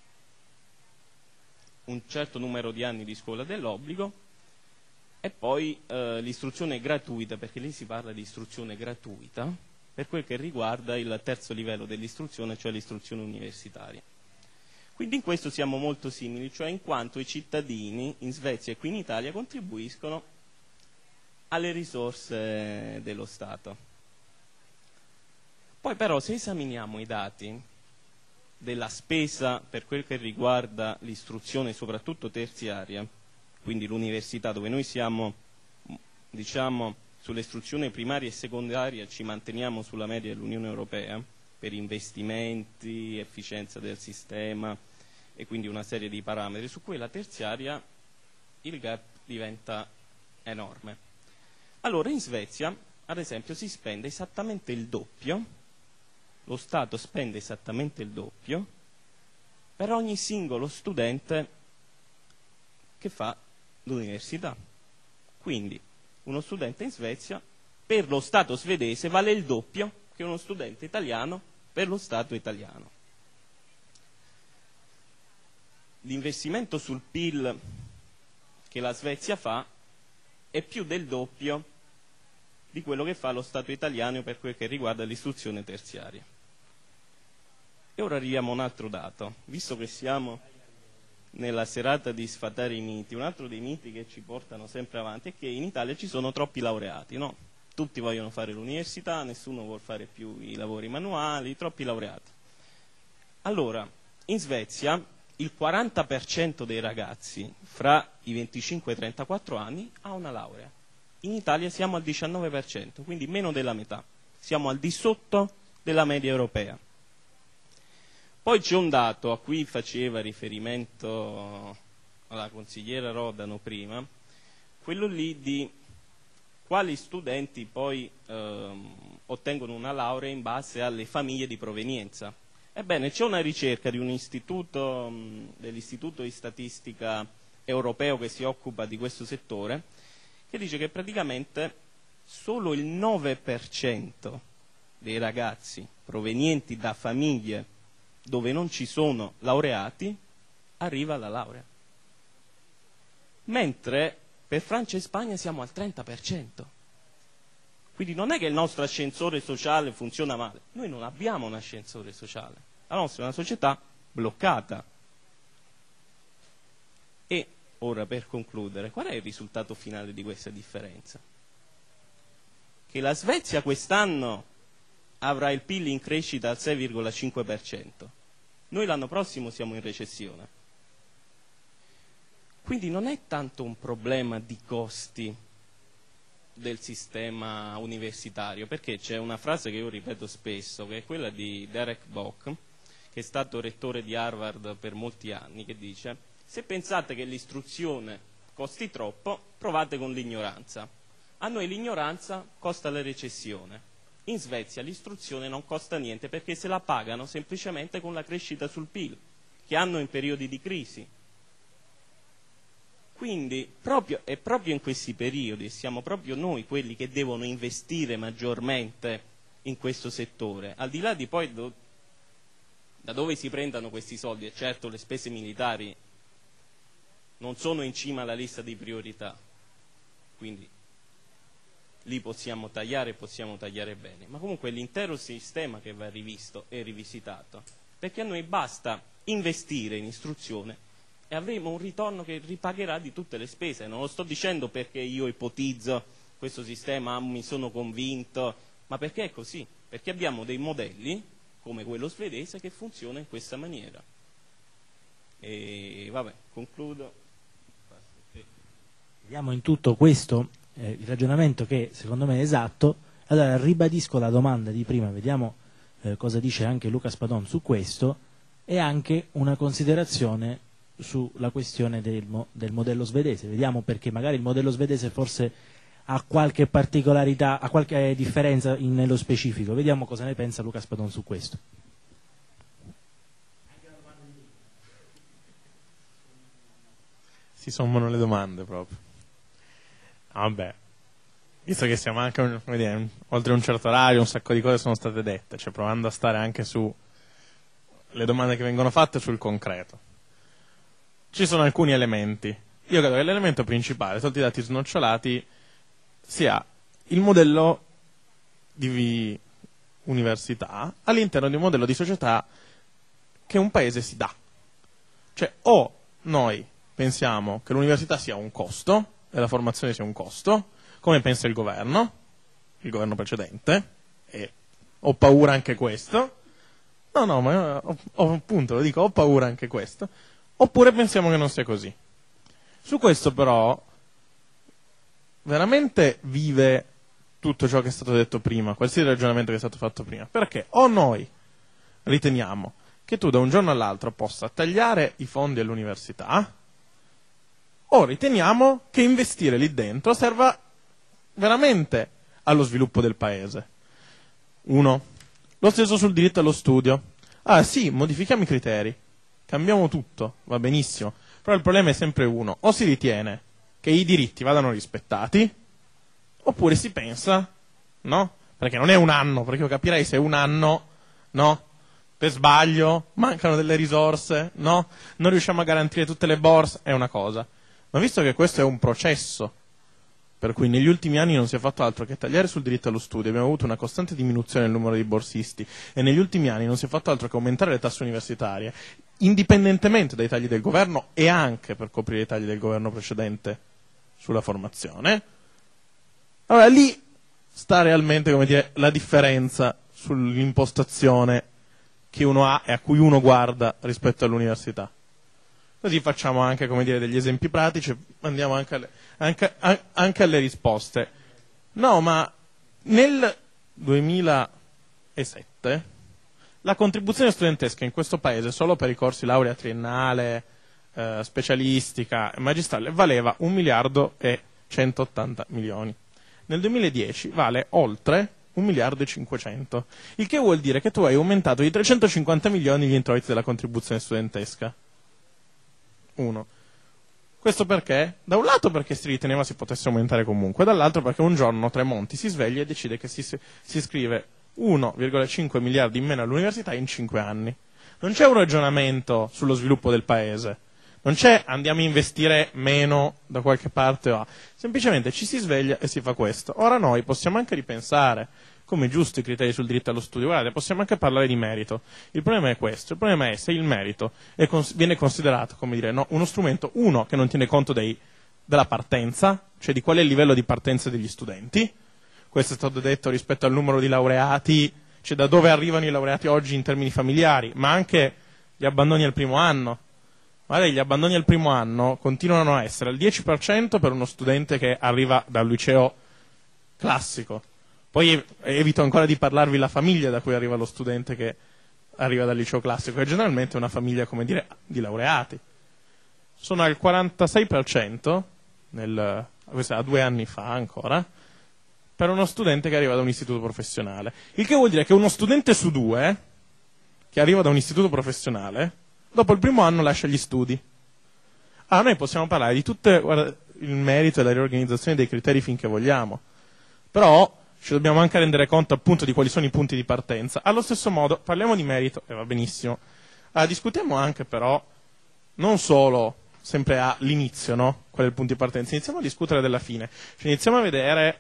Un certo numero di anni di scuola dell'obbligo e poi l'istruzione gratuita, perché lì si parla di istruzione gratuita per quel che riguarda il terzo livello dell'istruzione, cioè l'istruzione universitaria. Quindi in questo siamo molto simili, cioè in quanto i cittadini in Svezia e qui in Italia contribuiscono alle risorse dello Stato. Poi però se esaminiamo i dati della spesa per quel che riguarda l'istruzione soprattutto terziaria, quindi l'università, dove noi siamo, diciamo, sull'istruzione primaria e secondaria ci manteniamo sulla media dell'Unione Europea per investimenti, efficienza del sistema e quindi una serie di parametri, su quella terziaria il gap diventa enorme. Allora in Svezia, ad esempio, si spende esattamente il doppio, lo Stato spende esattamente il doppio per ogni singolo studente che fa l'università. Quindi uno studente in Svezia per lo Stato svedese vale il doppio che uno studente italiano per lo Stato italiano. L'investimento sul PIL che la Svezia fa è più del doppio di quello che fa lo Stato italiano per quel che riguarda l'istruzione terziaria. E ora arriviamo a un altro dato. Visto che siamo nella serata di sfatare i miti, un altro dei miti che ci portano sempre avanti è che in Italia ci sono troppi laureati, no? Tutti vogliono fare l'università, nessuno vuole fare più i lavori manuali, troppi laureati. Allora, in Svezia il 40% dei ragazzi fra i 25 e i 34 anni ha una laurea. In Italia siamo al 19%, quindi meno della metà. Siamo al di sotto della media europea. Poi c'è un dato a cui faceva riferimento la consigliera Rodano prima, quello lì di quali studenti poi ottengono una laurea in base alle famiglie di provenienza. Ebbene, c'è una ricerca di un istituto, dell'Istituto di Statistica Europeo che si occupa di questo settore, che dice che praticamente solo il 9% dei ragazzi provenienti da famiglie dove non ci sono laureati arriva alla laurea. Mentre per Francia e Spagna siamo al 30%. Quindi non è che il nostro ascensore sociale funziona male, noi non abbiamo un ascensore sociale, la nostra è una società bloccata. E ora, per concludere, qual è il risultato finale di questa differenza? Che la Svezia quest'anno avrà il PIL in crescita al 6,5%, noi l'anno prossimo siamo in recessione. Quindi non è tanto un problema di costi del sistema universitario, perché c'è una frase che io ripeto spesso, che è quella di Derek Bock, che è stato rettore di Harvard per molti anni, che dice: se pensate che l'istruzione costi troppo, provate con l'ignoranza. A noi l'ignoranza costa la recessione. In Svezia l'istruzione non costa niente perché se la pagano semplicemente con la crescita sul PIL, che hanno in periodi di crisi. Quindi è proprio in questi periodi siamo proprio noi quelli che devono investire maggiormente in questo settore, al di là di poi da dove si prendano questi soldi. E certo le spese militari non sono in cima alla lista di priorità, quindi lì possiamo tagliare bene, ma comunque è l'intero sistema che va rivisto e rivisitato, perché a noi basta investire in istruzione e avremo un ritorno che ripagherà di tutte le spese. Non lo sto dicendo perché io ipotizzo questo sistema, mi sono convinto, ma perché è così, perché abbiamo dei modelli come quello svedese che funziona in questa maniera. E vabbè, concludo. Vediamo in tutto questo il ragionamento che secondo me è esatto. Allora ribadisco la domanda di prima, vediamo cosa dice anche Luca Spadon su questo, e anche una considerazione sulla questione del modello svedese. Vediamo, perché magari il modello svedese forse ha qualche particolarità, ha qualche differenza nello specifico. Vediamo cosa ne pensa Luca Spadon su questo. Si sommano le domande proprio. Vabbè, visto che siamo anche oltre un certo orario, un sacco di cose sono state dette, cioè provando a stare anche su le domande che vengono fatte sul concreto. Ci sono alcuni elementi. Io credo che l'elemento principale, tolti i dati snocciolati, sia il modello di università all'interno di un modello di società che un paese si dà. Cioè, o noi pensiamo che l'università sia un costo e la formazione sia un costo, come pensa il governo precedente, e ho paura anche questo. No, ma appunto, lo dico, ho paura anche questo. Oppure pensiamo che non sia così. Su questo però veramente vive tutto ciò che è stato detto prima, qualsiasi ragionamento che è stato fatto prima, perché o noi riteniamo che tu da un giorno all'altro possa tagliare i fondi all'università, o riteniamo che investire lì dentro serva veramente allo sviluppo del paese. Uno, lo stesso sul diritto allo studio. Ah sì, modifichiamo i criteri, cambiamo tutto, va benissimo, però il problema è sempre uno: o si ritiene che i diritti vadano rispettati, oppure si pensa, no? Perché non è un anno, perché io capirei se un anno, no? Per sbaglio, mancano delle risorse, no? Non riusciamo a garantire tutte le borse, è una cosa. Ma visto che questo è un processo, per cui negli ultimi anni non si è fatto altro che tagliare sul diritto allo studio, abbiamo avuto una costante diminuzione del numero di borsisti, e negli ultimi anni non si è fatto altro che aumentare le tasse universitarie, indipendentemente dai tagli del governo e anche per coprire i tagli del governo precedente sulla formazione, allora lì sta realmente, come dire, la differenza sull'impostazione che uno ha e a cui uno guarda rispetto all'università. Così facciamo anche, come dire, degli esempi pratici, andiamo anche alle risposte. No, ma nel 2007 parte, la contribuzione studentesca in questo paese, solo per i corsi laurea triennale, specialistica e magistrale, valeva 1 miliardo e 180 milioni. Nel 2010 vale oltre 1 miliardo e 500, il che vuol dire che tu hai aumentato di 350 milioni gli introiti della contribuzione studentesca. Uno. Questo perché? Da un lato perché si riteneva si potesse aumentare comunque, dall'altro perché un giorno Tremonti si sveglia e decide che si scrive 1,5 miliardi in meno all'università in 5 anni. Non c'è un ragionamento sullo sviluppo del paese, non c'è andiamo a investire meno da qualche parte o semplicemente ci si sveglia e si fa questo. Ora noi possiamo anche ripensare come giusto i criteri sul diritto allo studio, guardate, possiamo anche parlare di merito. Il problema è questo, il problema è se il merito viene considerato, come dire, no, uno strumento, uno, che non tiene conto della partenza, cioè di qual è il livello di partenza degli studenti. Questo è stato detto rispetto al numero di laureati, cioè da dove arrivano i laureati oggi in termini familiari, ma anche gli abbandoni al primo anno. Guardate, gli abbandoni al primo anno continuano a essere al 10% per uno studente che arriva dal liceo classico. Poi evito ancora di parlarvi la famiglia da cui arriva lo studente che arriva dal liceo classico, che generalmente è una famiglia, come dire, di laureati. Sono al 46%, questo è 2 anni fa ancora, per uno studente che arriva da un istituto professionale. Il che vuol dire che uno studente su 2 che arriva da un istituto professionale, dopo il primo anno lascia gli studi. Noi possiamo parlare di tutto il merito e la riorganizzazione dei criteri finché vogliamo, però ci dobbiamo anche rendere conto appunto di quali sono i punti di partenza. Allo stesso modo, parliamo di merito, e va benissimo, discutiamo anche però, non solo sempre all'inizio, no? Qual è il punto di partenza, iniziamo a discutere della fine, cioè iniziamo a vedere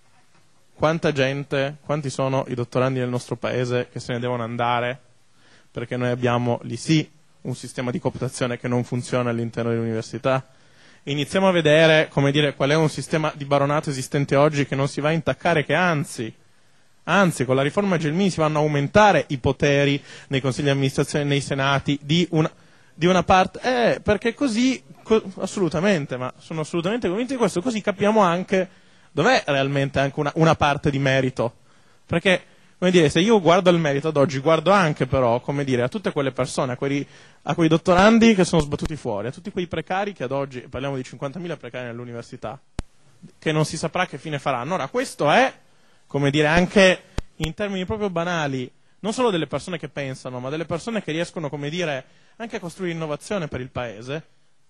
quanta gente, quanti sono i dottorandi nel nostro paese che se ne devono andare, perché noi abbiamo lì sì un sistema di cooptazione che non funziona all'interno delle università. Iniziamo a vedere, come dire, qual è un sistema di baronato esistente oggi che non si va a intaccare, che anzi, con la riforma Gelmini si vanno a aumentare i poteri nei consigli di amministrazione e nei senati di una parte, perché così, assolutamente, ma sono assolutamente convinto di questo, così capiamo anche dov'è realmente anche una parte di merito, perché, come dire, se io guardo al merito ad oggi, guardo anche però, come dire, a tutte quelle persone, a quei dottorandi che sono sbattuti fuori, a tutti quei precari che ad oggi, parliamo di 50.000 precari nell'università, che non si saprà che fine faranno. Ora, questo è, come dire, anche in termini proprio banali, non solo delle persone che pensano, ma delle persone che riescono, come dire, anche a costruire innovazione per il paese.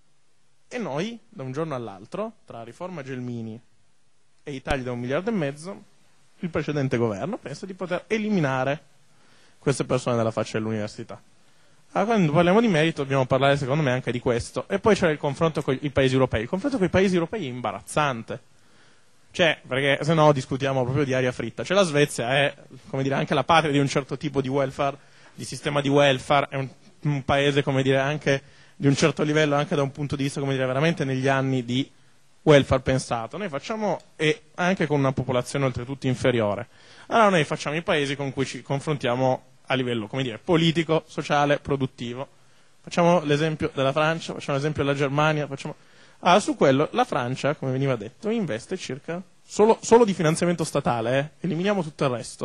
E noi, da un giorno all'altro, tra riforma Gelmini e i tagli da 1,5 miliardi, il precedente governo pensa di poter eliminare queste persone dalla faccia dell'università. Quando parliamo di merito dobbiamo parlare secondo me anche di questo. E poi c'è il confronto con i paesi europei. Il confronto con i paesi europei è imbarazzante. Cioè, perché se no discutiamo proprio di aria fritta. Cioè la Svezia è, come dire, anche la patria di un certo tipo di welfare, di sistema di welfare, è un paese, come dire, anche di un certo livello, anche da un punto di vista, come dire, veramente negli anni di welfare pensato. Noi facciamo, e anche con una popolazione oltretutto inferiore. Allora noi facciamo i paesi con cui ci confrontiamo a livello, come dire, politico, sociale, produttivo. Facciamo l'esempio della Francia, facciamo l'esempio della Germania, su quello la Francia, come veniva detto, investe circa, solo di finanziamento statale, eliminiamo tutto il resto,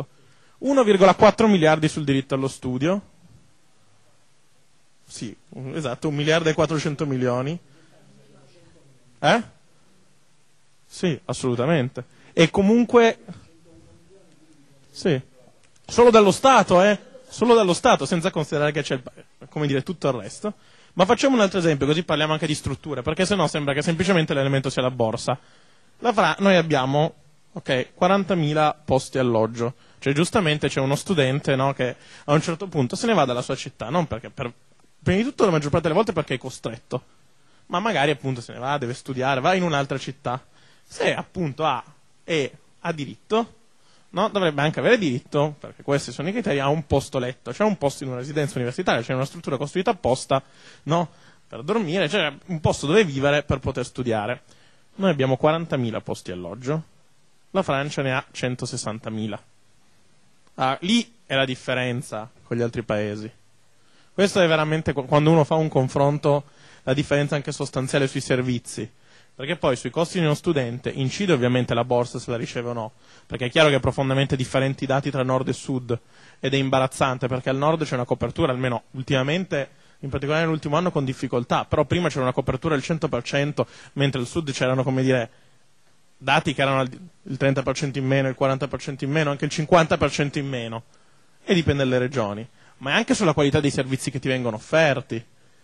1,4 miliardi sul diritto allo studio, sì, esatto, 1 miliardo e 400 milioni. Sì, assolutamente. E comunque, sì, solo dallo Stato, solo dallo Stato, senza considerare che c'è, come dire, tutto il resto. Ma facciamo un altro esempio, così parliamo anche di strutture, perché sennò sembra che semplicemente l'elemento sia la borsa. Noi abbiamo, 40.000 posti alloggio, cioè giustamente c'è uno studente, no, che a un certo punto se ne va dalla sua città, non perché, prima di tutto la maggior parte delle volte perché è costretto, ma magari appunto se ne va, deve studiare, va in un'altra città. Se appunto ha diritto, no, dovrebbe anche avere diritto, perché questi sono i criteri, a un posto letto, cioè un posto in una residenza universitaria, cioè una struttura costruita apposta, no, per dormire, cioè un posto dove vivere per poter studiare. Noi abbiamo 40.000 posti alloggio, la Francia ne ha 160.000. Lì è la differenza con gli altri paesi. Questo è veramente, quando uno fa un confronto, la differenza anche sostanziale sui servizi. Perché poi sui costi di uno studente incide ovviamente la borsa se la riceve o no, perché è chiaro che è profondamente differenti i dati tra nord e sud, ed è imbarazzante perché al nord c'è una copertura, almeno ultimamente, in particolare nell'ultimo anno, con difficoltà, però prima c'era una copertura del 100%, mentre al sud c'erano, come dire, dati che erano il 30% in meno, il 40% in meno, anche il 50% in meno, e dipende dalle regioni, ma è anche sulla qualità dei servizi che ti vengono offerti.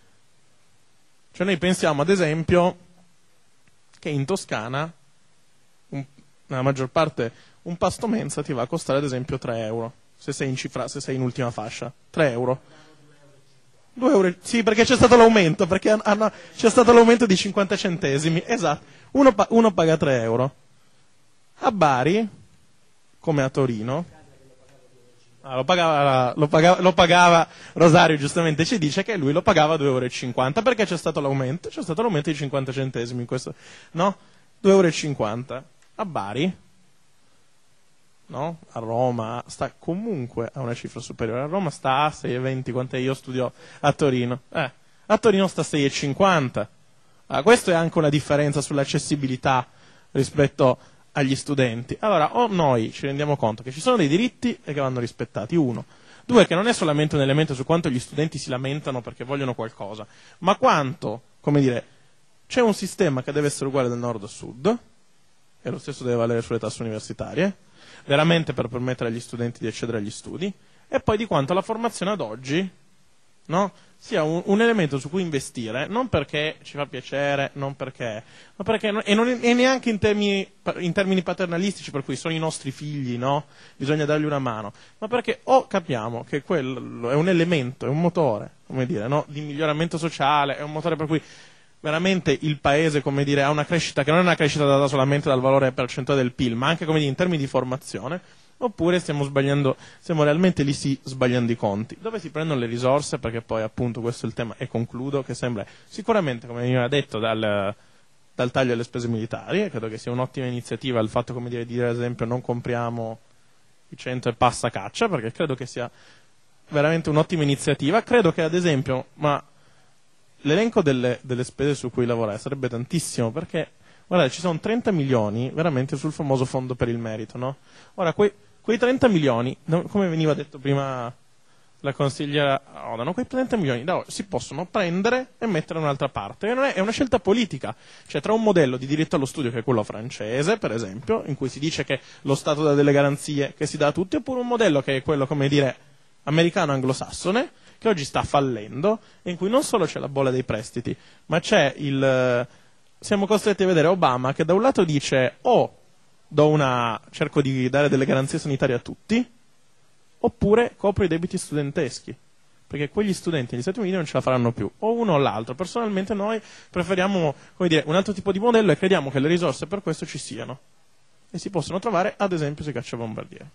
Cioè noi pensiamo ad esempio che in Toscana, nella maggior parte, un pasto mensa ti va a costare ad esempio 3 euro, se sei in ultima fascia, 3 euro. 2 euro, sì, perché c'è stato l'aumento, c'è stato l'aumento di 50 centesimi, esatto, uno paga 3 euro. A Bari, come a Torino, lo pagava Rosario, giustamente ci dice che lui lo pagava 2,50 euro, perché c'è stato l'aumento di 50 centesimi in questo, no? 2,50 euro. A Bari, no? A Roma sta comunque a una cifra superiore, a Roma sta a 6,20, quant'è? Io studio a Torino, a Torino sta a 6,50. Questo è anche una differenza sull'accessibilità rispetto agli studenti. Allora, o noi ci rendiamo conto che ci sono dei diritti e che vanno rispettati, 1. 2, che non è solamente un elemento su quanto gli studenti si lamentano perché vogliono qualcosa, ma quanto, come dire, c'è un sistema che deve essere uguale dal nord al sud, e lo stesso deve valere sulle tasse universitarie, veramente per permettere agli studenti di accedere agli studi, e poi di quanto la formazione ad oggi, no, sia un elemento su cui investire, non perché ci fa piacere, ma perché e neanche in termini paternalistici, per cui sono i nostri figli, no? Bisogna dargli una mano, ma perché o capiamo che quello è un elemento, è un motore, come dire, no? Di miglioramento sociale, è un motore per cui veramente il paese, come dire, ha una crescita che non è una crescita data solamente dal valore percentuale del PIL, ma anche, come dire, in termini di formazione. Oppure stiamo realmente lì sbagliando i conti. Dove si prendono le risorse? Perché poi appunto questo è il tema, e concludo, che sembra sicuramente, come veniva detto, dal taglio alle spese militari, e credo che sia un'ottima iniziativa il fatto, come dire ad esempio non compriamo i 100 e passa caccia, perché credo che sia veramente un'ottima iniziativa. Credo che ad esempio, ma l'elenco delle spese su cui lavorare sarebbe tantissimo, perché guardate, ci sono 30 milioni veramente sul famoso fondo per il merito, no? Ora, quei 30 milioni, come veniva detto prima la consigliera Odano, quei 30 milioni si possono prendere e mettere da un'altra parte. È una scelta politica, cioè tra un modello di diritto allo studio che è quello francese, per esempio, in cui si dice che lo Stato dà delle garanzie che si dà a tutti, oppure un modello che è quello, come dire, americano anglosassone, che oggi sta fallendo, e in cui non solo c'è la bolla dei prestiti, ma c'è siamo costretti a vedere Obama che da un lato dice cerco di dare delle garanzie sanitarie a tutti, oppure copro i debiti studenteschi, perché quegli studenti negli Stati Uniti non ce la faranno più, o uno o l'altro. Personalmente noi preferiamo, come dire, un altro tipo di modello, e crediamo che le risorse per questo ci siano e si possono trovare ad esempio sui cacciabombardieri.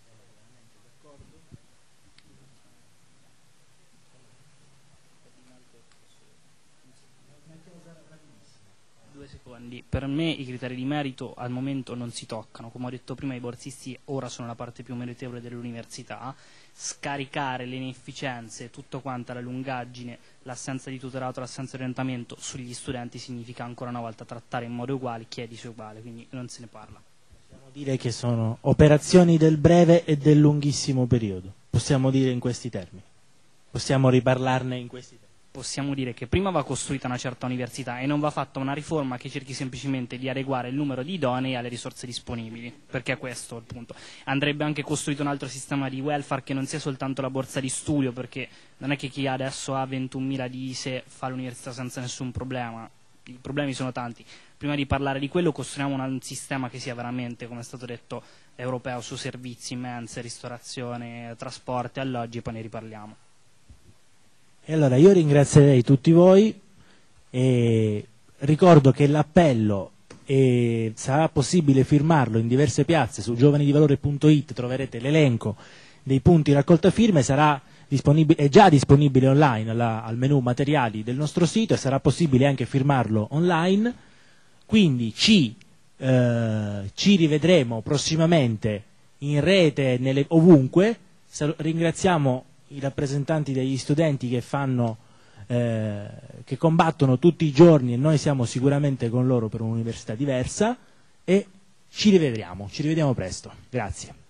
2 secondi. Per me i criteri di merito al momento non si toccano. Come ho detto prima, i borsisti ora sono la parte più meritevole dell'università. Scaricare le inefficienze, tutto quanto, la lungaggine, l'assenza di tutelato, l'assenza di orientamento sugli studenti significa ancora una volta trattare in modo uguale chi è disuguale, quindi non se ne parla. Possiamo dire che sono operazioni del breve e del lunghissimo periodo. Possiamo dire in questi termini. Possiamo riparlarne in questi termini. Possiamo dire che prima va costruita una certa università e non va fatta una riforma che cerchi semplicemente di adeguare il numero di idonei alle risorse disponibili, perché questo è il punto. Andrebbe anche costruito un altro sistema di welfare che non sia soltanto la borsa di studio, perché non è che chi adesso ha 21.000 di ISEE fa l'università senza nessun problema. I problemi sono tanti. Prima di parlare di quello costruiamo un sistema che sia veramente, come è stato detto, europeo su servizi, mense, ristorazione, trasporti, alloggi, e poi ne riparliamo. E allora io ringrazierei tutti voi e ricordo che l'appello sarà possibile firmarlo in diverse piazze. Su giovanidivalore.it troverete l'elenco dei punti raccolta firme, è già disponibile online al menu materiali del nostro sito, e sarà possibile anche firmarlo online. Quindi ci rivedremo prossimamente in rete, ovunque. Ringraziamo i rappresentanti degli studenti che fanno che combattono tutti i giorni, e noi siamo sicuramente con loro per un'università diversa, e ci rivediamo presto. Grazie.